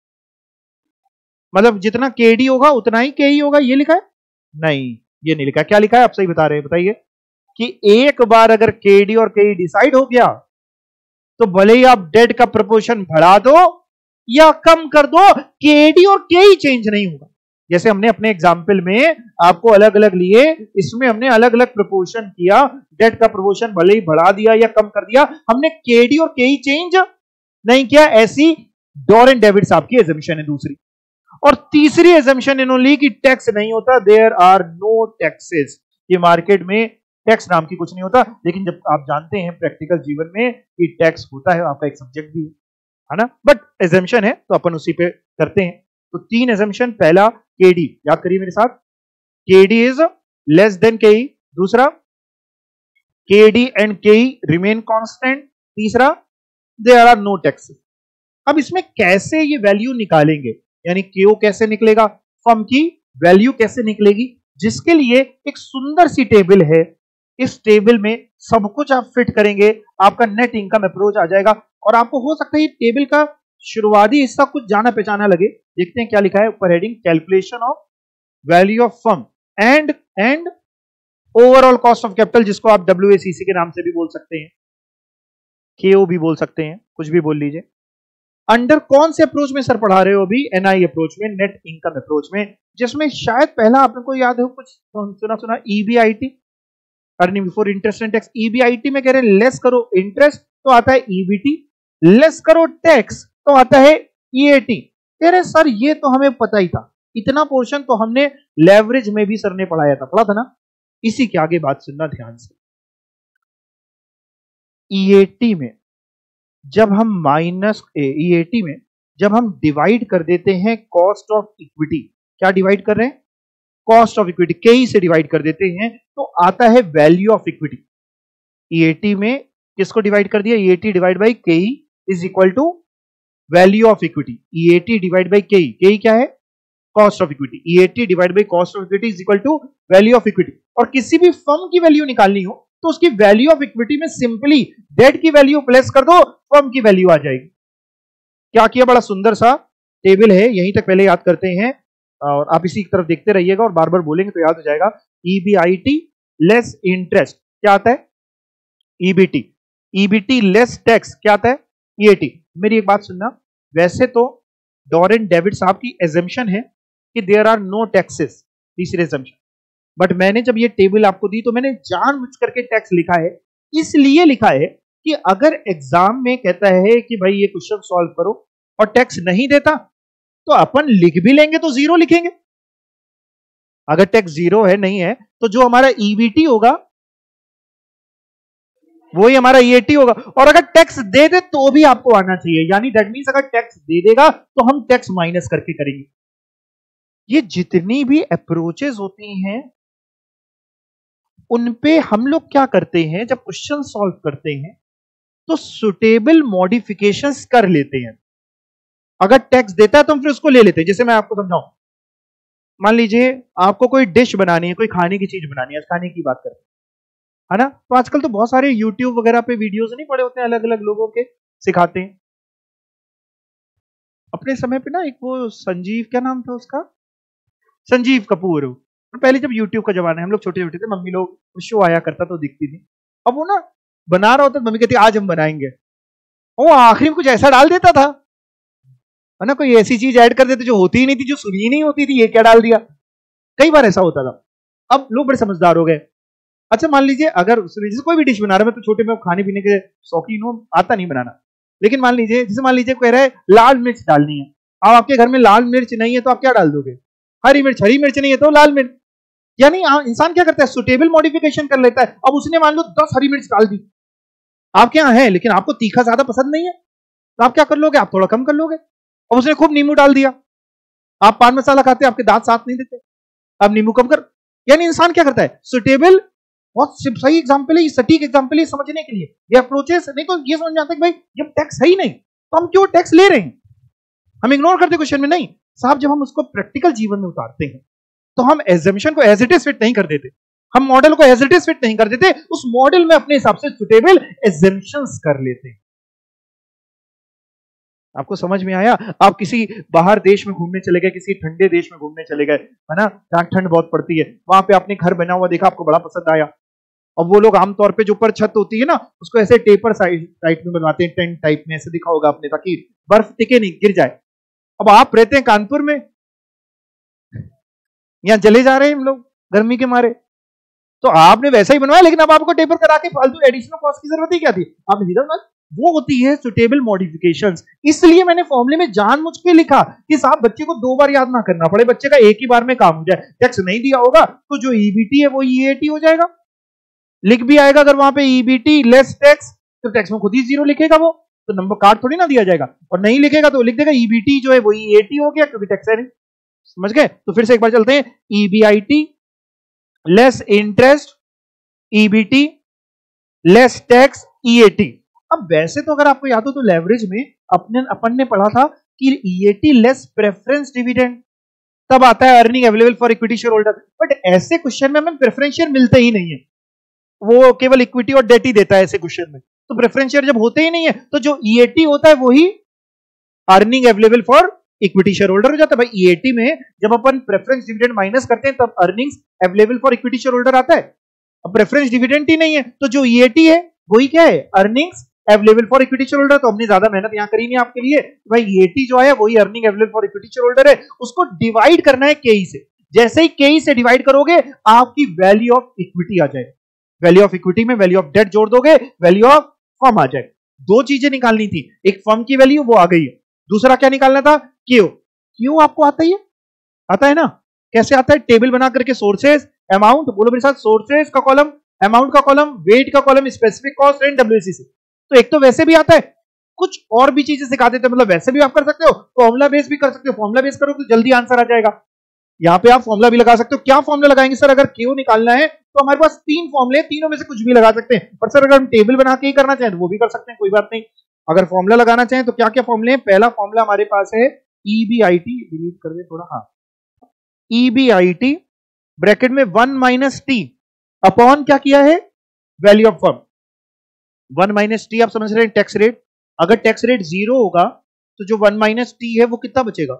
A: मतलब जितना केडी होगा उतना ही केई होगा, ये लिखा है? नहीं, ये नहीं लिखा। क्या लिखा है, आप सही बता रहे हैं, बताइए। कि एक बार अगर केडी और केई डिसाइड हो गया तो भले ही आप डेट का प्रोपोर्शन बढ़ा दो या कम कर दो, केडी और केई चेंज नहीं होगा। जैसे हमने अपने एग्जाम्पल में आपको अलग अलग लिए, इसमें हमने अलग अलग प्रोपोर्शन किया, डेट का प्रोपोर्शन भले ही बढ़ा दिया या कम कर दिया, हमने केडी और केई चेंज नहीं किया। ऐसी डॉरेन डेविड साहब की एजम्पशन है दूसरी। और तीसरी एजम्पशन इन्होंने ली कि टैक्स नहीं होता, देयर आर नो टैक्सेस। ये मार्केट में टैक्स नाम की कुछ नहीं होता। लेकिन जब आप जानते हैं प्रैक्टिकल जीवन में कि टैक्स होता है, आपका एक सब्जेक्ट भी है ना, बट एजम्पशन है तो अपन उसी पे करते हैं। तो तीन एजम्पशन, पहला केडी, याद करिए मेरे साथ, KD is less than KE. दूसरा, KD and KE remain constant. तीसरा, देयर आर नो टैक्सेस। अब इसमें कैसे ये वैल्यू निकालेंगे, यानी केओ कैसे निकलेगा, फर्म की वैल्यू कैसे निकलेगी, जिसके लिए एक सुंदर सी टेबल है। इस टेबल में सब कुछ आप फिट करेंगे, आपका नेट इनकम अप्रोच आ जाएगा। और आपको हो सकता है ये टेबल का शुरुआती हिस्सा कुछ जाना पहचाना लगे। देखते हैं क्या लिखा है ऊपर heading, calculation of value of firm and and overall cost of capital, जिसको आप डब्ल्यूएसीसी के नाम से भी बोल सकते हैं, केओ भी बोल सकते हैं, कुछ भी बोल लीजिए। अंडर कौन से अप्रोच में सर पढ़ा रहे हो अभी, एनआई अप्रोच में, नेट इनकम अप्रोच में, जिसमें शायद पहला आपको याद हो कुछ सुना सुना EBIT, earning before interest and tax. EBIT में कह रहे हैं लेस करो इंटरेस्ट तो आता है ईबीटी, लेस करो टैक्स तो आता है ईएटी। कह रहे सर ये तो हमें पता ही था, इतना पोर्शन तो हमने लेवरेज में भी सर ने पढ़ाया था, पढ़ा था ना। इसी के आगे बात सुनना ध्यान से। ईएटी में जब हम माइनस ईएटी में जब हम डिवाइड कर देते हैं कॉस्ट ऑफ इक्विटी, क्या डिवाइड कर रहे हैं, कॉस्ट ऑफ इक्विटी, केई से डिवाइड कर देते हैं तो आता है वैल्यू ऑफ इक्विटी। ईएटी में किसको डिवाइड कर दिया, EAT divide by KE is equal to value of equity. EAT divide by KE, KE क्या है, cost of equity. EAT divide by cost of equity is equal to value of equity. और किसी भी firm की value निकालनी हो तो उसकी वैल्यू ऑफ इक्विटी में सिंपली डेट की वैल्यू प्लस कर दो, फर्म की वैल्यू आ जाएगी। क्या किया, बड़ा सुंदर सा टेबल है, यहीं तक पहले याद करते हैं और आप इसी की तरफ देखते रहिएगा और बार बार बोलेंगे तो याद हो जाएगा। ईबीआईटी लेस इंटरेस्ट क्या आता है, ईबीटी। ईबीटी लेस टैक्स क्या आता है, ईएटी। मेरी एक बात सुनना, वैसे तो डॉरेन डेविड साहब की एजम्पशन है कि देयर आर नो टैक्सेस, तीसरी एजम्पशन, बट मैंने जब ये टेबल आपको दी तो मैंने जानबूझ करके टैक्स लिखा है, इसलिए लिखा है कि अगर एग्जाम में कहता है कि भाई ये क्वेश्चन सॉल्व करो और टैक्स नहीं देता तो अपन लिख भी लेंगे तो जीरो लिखेंगे। अगर टैक्स जीरो है नहीं है तो जो हमारा ईबीटी होगा वही हमारा ईएटी होगा, और अगर टैक्स दे दे तो भी आपको आना चाहिए, यानी दैट मींस अगर टैक्स दे देगा तो हम टैक्स माइनस करके करेंगे। ये जितनी भी अप्रोचेस होती हैं उन पे हम लोग क्या करते हैं, जब क्वेश्चन सॉल्व करते हैं तो सुटेबल मॉडिफिकेशंस कर लेते हैं। अगर टैक्स देता है तो हम फिर उसको ले लेते हैं। जैसे मैं आपको समझाऊं, मान लीजिए आपको कोई डिश बनानी है, कोई खाने की चीज बनानी है, खाने की बात करते हैं, है ना, तो आजकल तो बहुत सारे यूट्यूब वगैरह पे वीडियोस नहीं पड़े होते हैं, अलग अलग लोगों के सिखाते हैं। अपने समय पे ना एक वो संजीव, क्या नाम था उसका, संजीव कपूर, पहले जब यूट्यूब का जमाना है, हम लोग छोटे छोटे थे, मम्मी लोग शो आया करता तो दिखती थी, अब वो ना बना रहा होता मम्मी कहती आज हम बनाएंगे, वो आखिरी में कुछ ऐसा डाल देता था, है ना, कोई ऐसी चीज ऐड कर देते जो होती ही नहीं थी, जो सुनी नहीं होती थी, ये क्या डाल दिया, कई बार ऐसा होता था। अब लोग बड़े समझदार हो गए। अच्छा मान लीजिए अगर जैसे कोई भी डिश बना रहा है, मैं तो छोटे में खाने पीने के शौकीन हूं, आता नहीं बनाना, लेकिन मान लीजिए जैसे मान लीजिए कह रहा है लाल मिर्च डालनी है, अब आपके घर में लाल मिर्च नहीं है तो आप क्या डाल दोगे, हरी मिर्च, हरी मिर्च नहीं है तो लाल मिर्च। यानी इंसान क्या करता है, सुटेबल मॉडिफिकेशन कर लेता है। अब उसने मान लो दस हरी मिर्च डाल दी, आपके यहां है लेकिन आपको तीखा ज्यादा पसंद नहीं है, तो आप क्या कर लोगे, आप थोड़ा कम कर लोगे। अब उसने खूब नींबू डाल दिया, आप पान मसाला खाते हैं, आपके दांत साथ नहीं देते, अब नींबू कम कर। यानी इंसान क्या करता है, सुटेबल, बहुत सही एग्जांपल है, सटीक एग्जांपल है समझने के लिए, ये अप्रोचेस। नहीं तो ये समझ में आता है कि भाई जब टैक्स है ही नहीं तो हम क्यों टैक्स ले रहे हैं, हम इग्नोर करते क्वेश्चन में। नहीं साहब, जब हम उसको प्रैक्टिकल जीवन में उतारते हैं तो हम एजम्पशन को एज इट इज फिट नहीं कर देते, हम मॉडल को एज इट इज फिट नहीं कर देते, उस मॉडल में अपने हिसाब से सुटेबल एजम्पशंस कर लेते हैं। आपको समझ में आया? आप किसी बाहर देश में घूमने चले गए, किसी ठंडे देश में घूमने चले गए, है ना, जहां ठंड बहुत पड़ती है, वहां पे आपने घर बना हुआ देखा, आपको बड़ा पसंद आया। अब वो लोग आमतौर पे जो ऊपर छत होती है ना, उसको ऐसे टेपर साइड टाइप में बनवाते हैं, टेंट टाइप में, ऐसे दिखा होगा आपने, ताकि बर्फ टिके नहीं, गिर जाए। अब आप रहते हैं कानपुर में, यहां चले जा रहे हैं हम लोग गर्मी के मारे, तो आपने वैसा ही बनवाया, लेकिन अब आपको टेपर करा के फालतू एडिशनल कॉस्ट की जरूरत ही क्या थी, आपने सीधा बनवा। वो होती है सुटेबल मॉडिफिकेशंस। इसलिए मैंने फॉर्मूले में जानबूझ के लिखा कि साहब बच्चे को दो बार याद ना करना पड़े, बच्चे का एक ही बार में काम हो जाए। टैक्स नहीं दिया होगा तो जो ईबीटी है वो ईएटी हो जाएगा, लिख भी आएगा। अगर वहां पे ईबीटी लेस टैक्स तो टैक्स में खुद ही जीरो लिखेगा, वो तो नंबर कार्ड थोड़ी ना दिया जाएगा, और नहीं लिखेगा तो लिख देगा ईबीटी जो है वो ईएटी हो गया, क्योंकि टैक्स है नहीं। समझ गए? तो फिर से एक बार चलते हैं, EBIT less interest, EBT less tax, EAT. अब वैसे तो अगर आपको याद हो तो लेवरेज में अपने अपन ने पढ़ा था कि ईएटी लेस प्रेफरेंस डिविडेंड, तब आता है earning available for equity shareholder. But ऐसे क्वेश्चन में हमें प्रेफरेंस शेयर मिलते ही नहीं है, वो केवल इक्विटी और डेट ही देता है ऐसे क्वेश्चन में, तो प्रेफरेंस शेयर जब होते ही नहीं है तो जो ईएटी होता है वही earning available for equity shareholder हो जाता है। भाई ईएटी में जब अपन प्रेफरेंस डिविडेंड माइनस करते हैं तब earnings available for equity shareholder आता है। अब प्रेफरेंस डिविडेंड ही नहीं है तो जो ईएटी है वही क्या है, earnings available for equity shareholder. तो हमने ज्यादा मेहनत यहां करी नहीं आपके लिए, भाई ईएटी जो है वही earning available for equity shareholder है, उसको डिवाइड करना है केई से। जैसे ही केई से डिवाइड करोगे आपकी वैल्यू ऑफ इक्विटी आ जाएगी, वैल्यू ऑफ इक्विटी में वैल्यू ऑफ डेट जोड़ दोगे, वैल्यू ऑफ फर्म आ जाएगी। दो चीजें निकालनी थी, एक फर्म की वैल्यू वो आ गई है, दूसरा क्या निकालना था, क्यू। क्यू आपको आता ही है, आता है ना, कैसे आता है, टेबल बना करके सोर्सेज, अमाउंट, बोलो मेरे साथ, सोर्सेज का कॉलम, अमाउंट का कॉलम, वेट का column, specific cost and WCC. तो एक तो वैसे भी आता है, कुछ और भी चीजें सिखा देते हैं, मतलब वैसे भी आप कर सकते हो, फॉर्मुला बेस भी कर सकते हो, फॉर्मुला बेस करो तो जल्दी आंसर आ जाएगा। यहां पे आप फॉर्मुला भी लगा सकते हो। क्या फॉर्मुला लगाएंगे सर, अगर क्यू निकालना है तो हमारे पास तीन फॉर्मुले, तीनों में से कुछ भी लगा सकते हैं, पर सर अगर हम टेबल बना के ही करना चाहें तो वो भी कर सकते हैं, कोई बात नहीं। अगर फॉर्मुला लगाना चाहें तो क्या क्या फॉर्मुले हैं, पहला फॉर्मुला हमारे पास है ईबीआईटी, डिलीट कर दे थोड़ा, हाँ, ईबीआईटी ब्रैकेट में वन माइनस टी अपॉन क्या किया है, value of firm. One minus T आप समझ रहे हैं टैक्स रेट, अगर टैक्स रेट जीरो होगा तो जो वन माइनस टी है वो कितना बचेगा,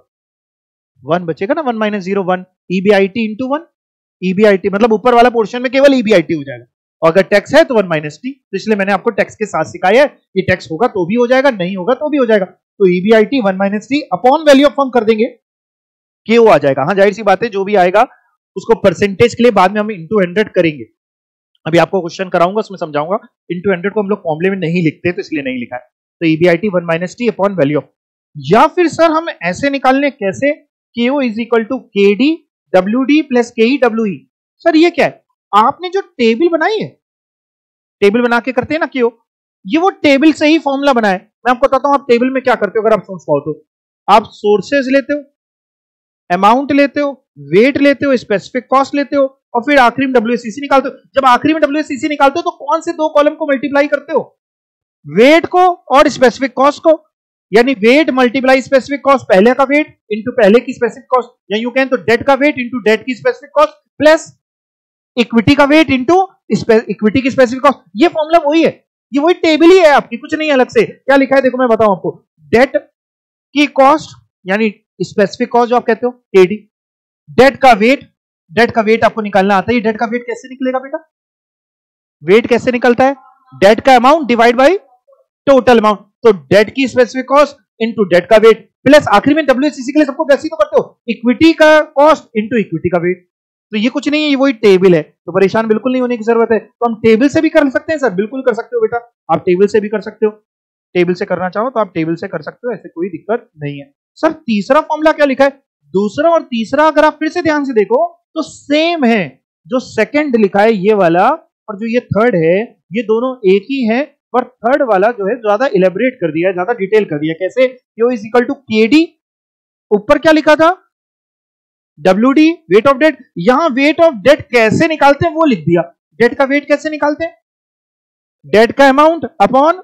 A: वन बचेगा ना, one minus zero one, EBIT into one, EBIT मतलब ऊपर वाला पोर्शन में केवल ईबीआईटी हो जाएगा, और अगर टैक्स है तो वन माइनस टी, तो इसलिए मैंने आपको टैक्स के साथ सिखाया है, ये टैक्स होगा तो भी हो जाएगा, नहीं होगा तो भी हो जाएगा, तो EBIT one minus T upon value of firm कर देंगे, क्यों आ जाएगा। हाँ जाहिर सी बात है, जो भी आएगा उसको परसेंटेज के लिए बाद में हम इंटू हंड्रेड करेंगे, अभी आपको क्वेश्चन कराऊंगा उसमें समझाऊंगा, इंटू हंड्रेड को हम लोग फॉर्मूले में नहीं लिखते तो इसलिए नहीं लिखा है, तो EBIT one minus T upon value of, या फिर सर हम ऐसे निकालने कैसे, KO is equal to K D W D plus K E W E, sir ये क्या है, आपने जो टेबल बनाई है, टेबल बना के करते हैं ना केओ, ये वो टेबल से ही फॉर्मूला बनाए, मैं आपको बताता हूं आप टेबल में क्या करते हो, अगर आप सोच पाओ तो आप सोर्सेज लेते हो, अमाउंट लेते हो, वेट लेते हो, स्पेसिफिक कॉस्ट लेते हो, और फिर आखिरी में डब्ल्यूएसीसी निकालते हो, जब आखिरी में डब्ल्यूएसीसी निकालते हो तो कौन से दो कॉलम को मल्टीप्लाई करते हो, वेट को और स्पेसिफिक कॉस्ट को, यानी वेट मल्टीप्लाई स्पेसिफिक कॉस्ट, पहले का वेट इंटू पहले की स्पेसिफिक कॉस्ट, या यू कैन तो डेट का वेट इंटू डेट की स्पेसिफिक कॉस्ट प्लस इक्विटी का वेट इंटू इक्विटी की स्पेसिफिक कॉस्ट, ये फॉर्मूला वही है, ये वही टेबल ही है आपकी, कुछ नहीं अलग से। क्या लिखा है देखो मैं बताऊं आपको, डेट की कॉस्ट यानी स्पेसिफिक कॉस्ट जो आप कहते हो केडी, डेट का वेट, डेट का वेट आपको निकालना आता है, डेट का वेट कैसे निकलेगा बेटा, वेट कैसे निकलता है, डेट का amount divide by total amount, तो डेट की स्पेसिफिक कॉस्ट इनटू डेट का वेट प्लस आखिरी में डब्ल्यूएसीसी के लिए सबको वैसे ही तो करते हो, इक्विटी का कॉस्ट इनटू इक्विटी का वेट, तो ये कुछ नहीं है, ये वही टेबल है, तो परेशान बिल्कुल नहीं होने की जरूरत है, तो हम टेबल से भी कर सकते हैं सर, बिल्कुल कर सकते हो बेटा, आप टेबल से भी कर सकते हो, टेबल से करना चाहो तो आप टेबल से कर सकते हो, ऐसे कोई दिक्कत नहीं है। सर तीसरा फॉर्मूला क्या लिखा है, दूसरा और तीसरा अगर आप फिर से ध्यान से देखो तो सेम है, जो सेकंड लिखा है ये वाला और जो ये थर्ड है ये दोनों एक ही है, पर थर्ड वाला जो है ज्यादा इलेबोरेट कर दिया है, ज्यादा डिटेल कर दिया, कैसे, Q is equal to KD, ऊपर क्या लिखा था डब्ल्यूडी वेट ऑफ डेट, यहां वेट ऑफ डेट कैसे निकालते हैं वो लिख दिया, डेट का वेट कैसे निकालते हैं, डेट का amount upon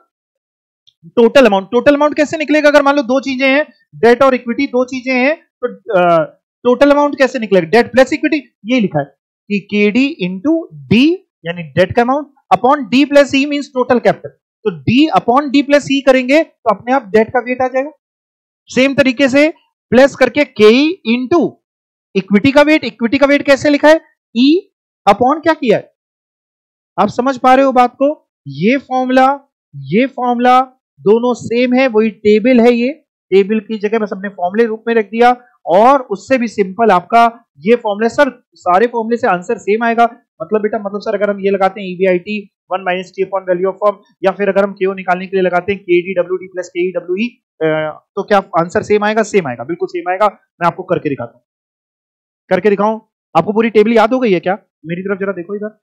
A: total amount, total amount कैसे निकलेगा, अगर मान लो दो चीजें हैं, डेट और इक्विटी दो चीजें हैं, तो टोटल अमाउंट कैसे निकलेगा, डेट प्लस इक्विटी, ये लिखा है कि केडी इंटू डी यानी डेट का amount upon D plus E means total capital, तो D upon D plus E करेंगे तो अपने आप डेट का वेट आ जाएगा, सेम तरीके से प्लस करके के ई इंटू इक्विटी का वेट, इक्विटी का वेट कैसे लिखा है, ई अपॉन क्या किया है, आप समझ पा रहे हो बात को, ये फॉर्मूला ये फॉर्मूला दोनों सेम है, वही टेबल है, ये टेबल की जगह बस अपने फॉर्मूले रूप में रख दिया, और उससे भी सिंपल आपका ये फॉर्मूले, सर सारे फॉर्मूले से आंसर सेम आएगा, मतलब बेटा मतलब सर अगर हम ये लगाते हैं EBIT one minus T upon value of firm, या फिर अगर हम केओ निकालने के लिए लगाते हैं KD W D plus KE W E, तो क्या आंसर सेम आएगा, सेम आएगा, बिल्कुल सेम आएगा, मैं आपको करके दिखाता हूं, करके दिखाऊं, आपको पूरी टेबल याद हो गई है क्या, मेरी तरफ जरा देखो इधर,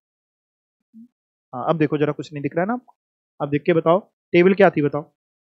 A: हाँ अब देखो जरा, कुछ नहीं दिख रहा है ना, अब देख के बताओ टेबल क्या थी बताओ,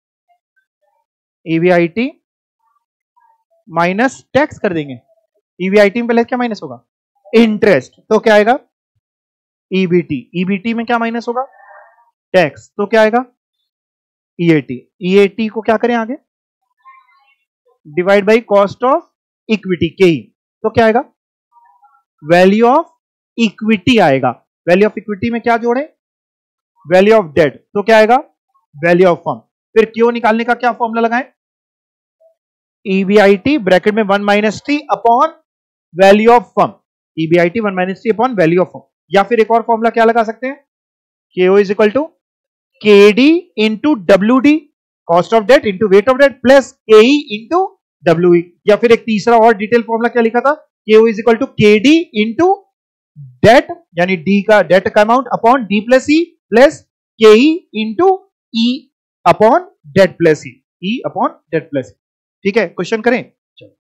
A: ईबीआईटी माइनस टैक्स कर देंगे, ईबीआईटी में पहले क्या माइनस होगा, इंटरेस्ट, तो क्या आएगा ईबीटी, ईबीटी में क्या माइनस होगा टैक्स, तो क्या आएगा ईएटी, ईएटी को क्या करें आगे divide by cost of equity KE, तो क्या आएगा वैल्यू ऑफ इक्विटी आएगा, वैल्यू ऑफ इक्विटी में क्या जोड़े वैल्यू ऑफ डेट, तो क्या आएगा वैल्यू ऑफ फर्म, फिर क्यों निकालने का क्या फॉर्मूला लगाएं, ईबीआईटी ब्रैकेट में one minus T upon value of firm, EBIT one minus T upon value of firm, या फिर एक और फॉर्मूला क्या लगा सकते हैं, KO is equal to KD into WD cost of debt into weight of debt plus KE into WE, या फिर एक तीसरा और डिटेल फॉर्मूला क्या लिखा था, KO is equal to KD into debt यानी डी का डेट का amount upon D plus E plus KE into E upon debt plus E, E upon debt plus E, ठीक है, क्वेश्चन करें, चलो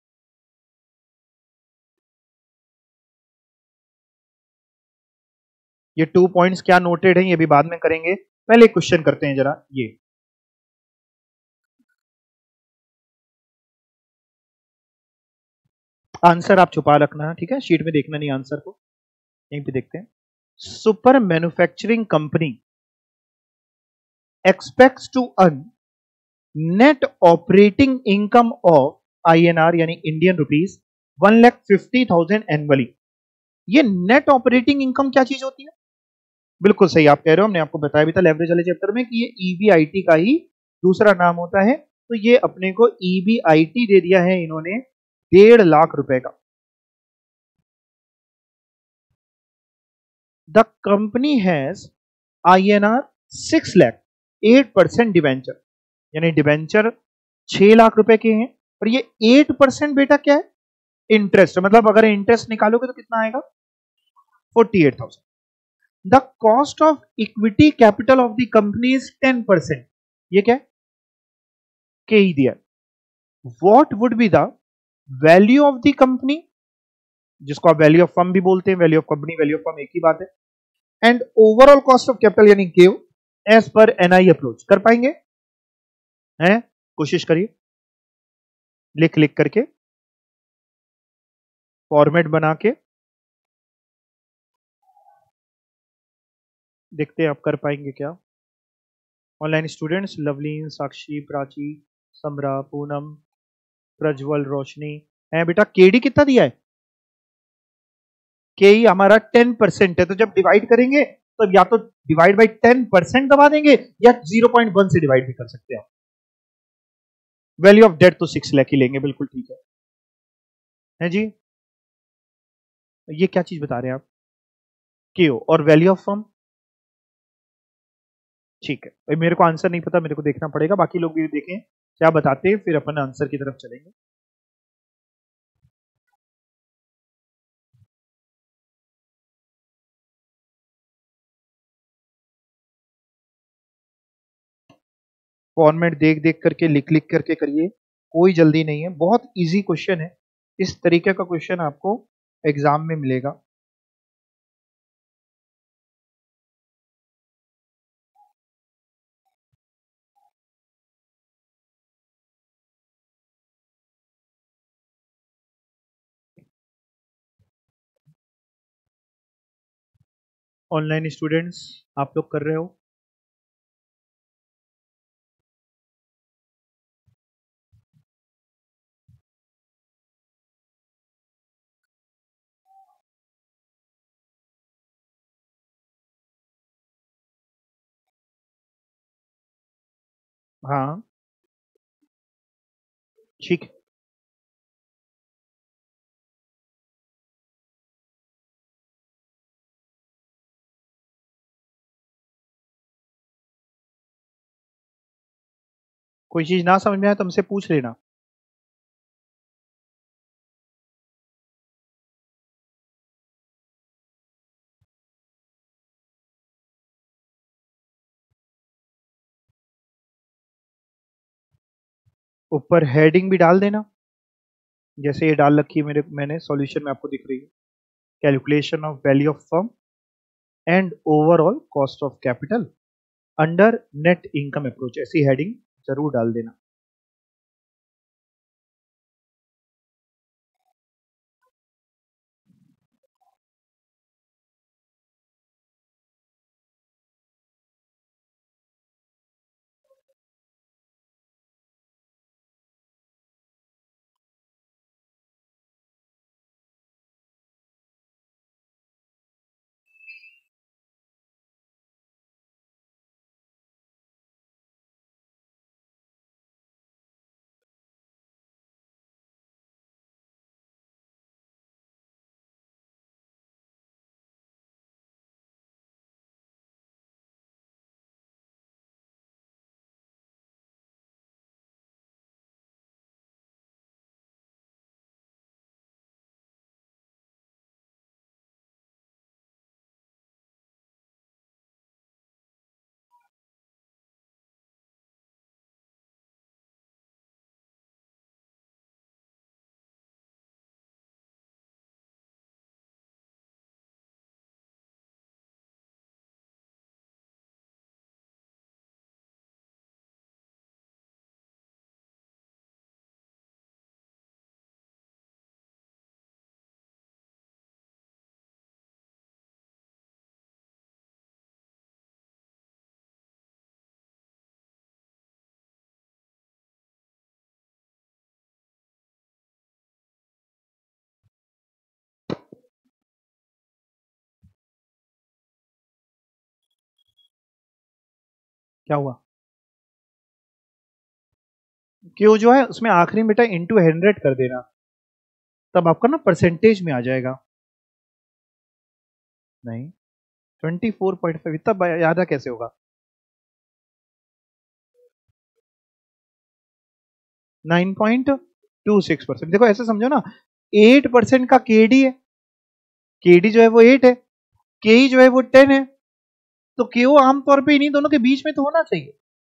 A: ये टू पॉइंट्स क्या नोटेड हैं ये भी बाद में करेंगे, पहले क्वेश्चन करते हैं जरा, ये आंसर आप छुपा रखना, ठीक है, शीट में देखना नहीं आंसर को, यहीं पे देखते हैं, super manufacturing company expects to earn net operating income of INR यानी Indian rupees one lakh fifty thousand annually, ये नेट ऑपरेटिंग इनकम क्या चीज होती है, बिल्कुल सही आप कह रहे हो, हमने आपको बताया भी था लेवरेज वाले चैप्टर में कि ये ईबीआईटी का ही दूसरा नाम होता है तो ये अपने को ईबीआईटी दे दिया है इन्होंने डेढ़ लाख रुपए का। The company has INR six lakh, eight percent debenture, यानी डिवेंचर छह लाख रुपए के हैं और ये एट परसेंट बेटा क्या है, इंटरेस्ट। मतलब अगर इंटरेस्ट निकालोगे तो कितना आएगा, forty eight thousand. The cost of equity capital of the company is ten percent, ये क्या है, के ही दिया। What would be the value of the company, जिसको आप वैल्यू ऑफ फर्म भी बोलते हैं, value of company value of firm एक ही बात है, and overall cost of capital यानी केव एज पर एनआई अप्रोच। कर पाएंगे हैं, कोशिश करिए, लिख लिख करके फॉर्मेट बना के देखते हैं आप कर पाएंगे क्या। ऑनलाइन स्टूडेंट्स लवलीन, साक्षी, प्राची, समरा, पूनम, प्रज्वल, रोशनी है बेटा। केडी कितना दिया है, के हमारा टेन परसेंट है, तो जब डिवाइड करेंगे तो या तो डिवाइड बाई टेन परसेंट दबा देंगे या जीरो पॉइंट वन से डिवाइड भी कर सकते हैं। वैल्यू ऑफ डेट तो सिक्स लाख ही लेंगे, बिल्कुल ठीक है है जी। ये क्या चीज बता रहे हैं आप, क्यू और वैल्यू ऑफ फर्म, ठीक है। मेरे को आंसर नहीं पता, मेरे को देखना पड़ेगा, बाकी लोग भी देखें क्या बताते हैं, फिर अपन आंसर की तरफ चलेंगे। फॉर्मेट देख देख करके लिख लिख करके करिए, कोई जल्दी नहीं है, बहुत इजी क्वेश्चन है। इस तरीके का क्वेश्चन आपको एग्जाम में मिलेगा। ऑनलाइन स्टूडेंट्स आप लोग कर रहे हो, हाँ ठीक है। कोई चीज ना समझ में आए तो हमसे पूछ लेना। ऊपर हेडिंग भी डाल देना, जैसे ये डाल रखी है मेरे मैंने सॉल्यूशन में आपको दिख रही है, calculation of value of firm and overall cost of capital under net income approach, ऐसी हेडिंग जरूर डाल देना। क्या हुआ, क्यू जो है उसमें आखिरी में बेटा इंटू हंड्रेड कर देना, तब आपका ना परसेंटेज में आ जाएगा। नहीं, ट्वेंटी फोर पॉइंट फाइव इतना याद कैसे होगा? Nine point two six percent. देखो ऐसे समझो ना, एट परसेंट का केडी है, केडी जो है वो एट है, केई जो है वो टेन है, तो केओ आमतौर पे इन्हीं दोनों के बीच में तो होना चाहिए।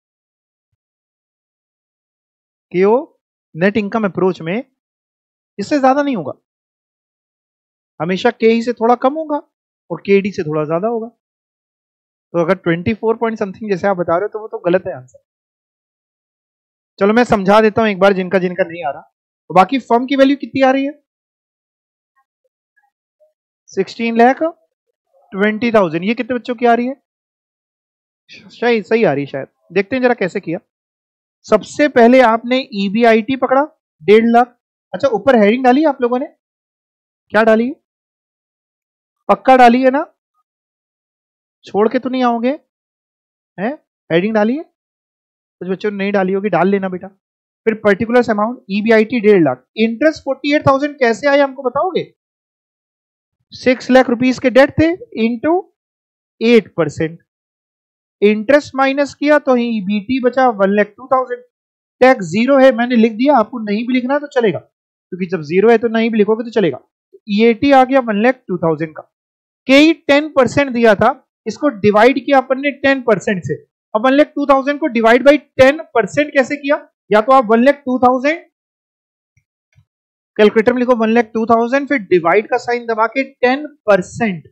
A: केओ नेट इनकम अप्रोच में इससे ज्यादा नहीं होगा, हमेशा केई से थोड़ा कम होगा और केडी से थोड़ा ज्यादा होगा। तो अगर ट्वेंटी फोर पॉइंट समथिंग जैसे आप बता रहे हो तो वो तो गलत है आंसर। चलो मैं समझा देता हूं एक बार जिनका जिनका नहीं आ रहा। तो बाकी फर्म की वैल्यू कितनी आ रही है? Sixteen lakh twenty thousand. ये कितने बच्चों की आ रही है? सही सही आ रही है शायद। देखते हैं जरा कैसे किया। सबसे पहले आपने ईबीआईटी पकड़ा डेढ़ लाख। अच्छा ऊपर हेडिंग डाली आप लोगों ने? क्या डाली? पक्का डाली है ना? छोड़ के तो नहीं आओगे? हैं? हेडिंग डाली है? कुछ बच्चों ने नहीं डाली होगी, डाल लेना बेटा। फिर पर्टिकुलर अमाउंट ईबीआईटी डेढ़ lakh, interest forty eight thousand कैसे आए हमको बताओगे? सिक्स लाख रुपीस के डेट थे into eight percent, interest minus किया तो ईबीटी बचा one lakh two thousand. Tax zero है, मैंने लिख दिया, आपको नहीं भी लिखना तो चलेगा, क्योंकि जब जीरो है तो नहीं भी लिखोगे तो चलेगा। ईएटी आ गया वन लाख टू थाउजेंड का। के टेन परसेंट दिया था, इसको डिवाइड किया अपन ने टेन परसेंट से। अब वन लाख टू थाउजेंड को डिवाइड बाई टेन परसेंट कैसे किया? या तो आप one lakh two thousand calculator में लिखो वन लाख टू थाउजेंड, फिर डिवाइड का साइन दबा के टेन परसेंट,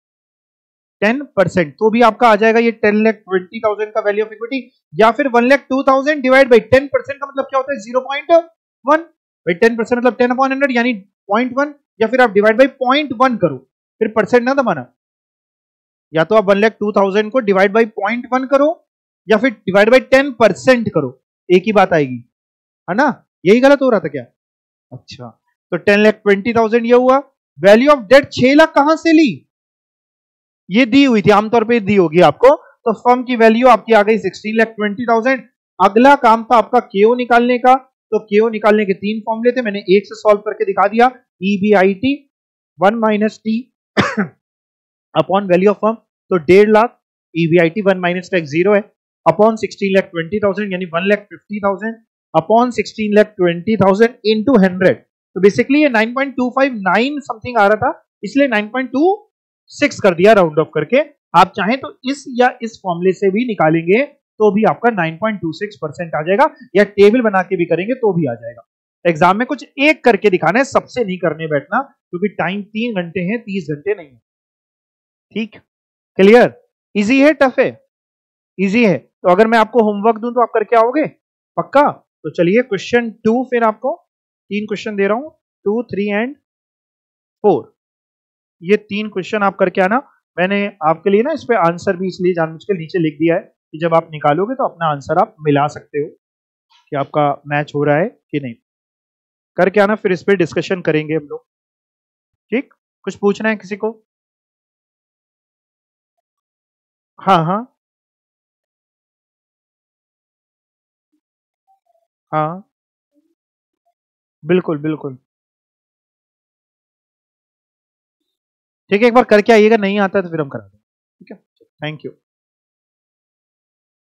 A: टेन परसेंट तो भी आपका आ जाएगा ये टेन लाख ट्वेंटी थाउजेंड का वैल्यू ऑफ इक्विटी। या फिर one lakh two thousand divide by ten percent का मतलब क्या होता है? Zero point one. भाई टेन परसेंट मतलब टेन अपॉन हंड्रेड यानी पॉइंट वन, या फिर आप डिवाइड बाई पॉइंट वन करो, फिर परसेंट ना दबाना। या तो आप वन लाख टू थाउजेंड को डिवाइड बाई पॉइंट वन करो या फिर डिवाइड बाई टेन परसेंट करो, एक ही बात आएगी, है ना? यही गलत हो रहा था क्या? अच्छा, तो टेन लाख ट्वेंटी थाउजेंड ये हुआ। वैल्यू ऑफ डेट छह लाख कहां से ली? ये दी हुई थी, आमतौर पे दी होगी आपको। तो फर्म की वैल्यू आपकी आ गई सिक्सटीन लाख ट्वेंटी थाउजेंड। अगला काम था आपका केओ निकालने का। तो केओ निकालने के तीन फॉर्मूले थे, मैंने एक से सॉल्व करके दिखा दिया। EBIT one minus T upon value of firm, तो डेढ़ lakh, EBIT one minus tax zero है, upon sixteen lakh twenty thousand यानी one lakh fifty thousand upon sixteen lakh twenty thousand into hundred. तो बेसिकली ये nine point two five nine something आ रहा था, इसलिए नाइन पॉइंट टू सिक्स कर दिया राउंड ऑफ करके। आप चाहें तो इस या इस फॉर्मूले से भी निकालेंगे तो भी आपका nine point two six percent आ जाएगा, या टेबल बना के भी करेंगे तो भी आ जाएगा। एग्जाम में कुछ एक करके दिखाना है, सबसे नहीं करने बैठना, क्योंकि टाइम तीन घंटे है, तीस घंटे नहीं है। ठीक, क्लियर? इजी है टफ है? इजी है। तो अगर मैं आपको होमवर्क दूं तो आप करके आओगे पक्का? तो चलिए क्वेश्चन टू, फिर आपको तीन क्वेश्चन दे रहा हूं, टू थ्री एंड फोर। ये तीन क्वेश्चन आप करके आना। मैंने आपके लिए ना इस पे आंसर भी इसलिए जानबूझ के नीचे लिख दिया है कि जब आप निकालोगे तो अपना आंसर आप मिला सकते हो कि आपका मैच हो रहा है कि नहीं। करके आना, फिर इस पे डिस्कशन करेंगे हम लोग। ठीक, कुछ पूछना है किसी को? हाँ हाँ हाँ, बिल्कुल बिल्कुल। ठीक है, एक बार करके आइएगा, नहीं आता तो फिर हम करा देंगे। ठीक है, थैंक यू।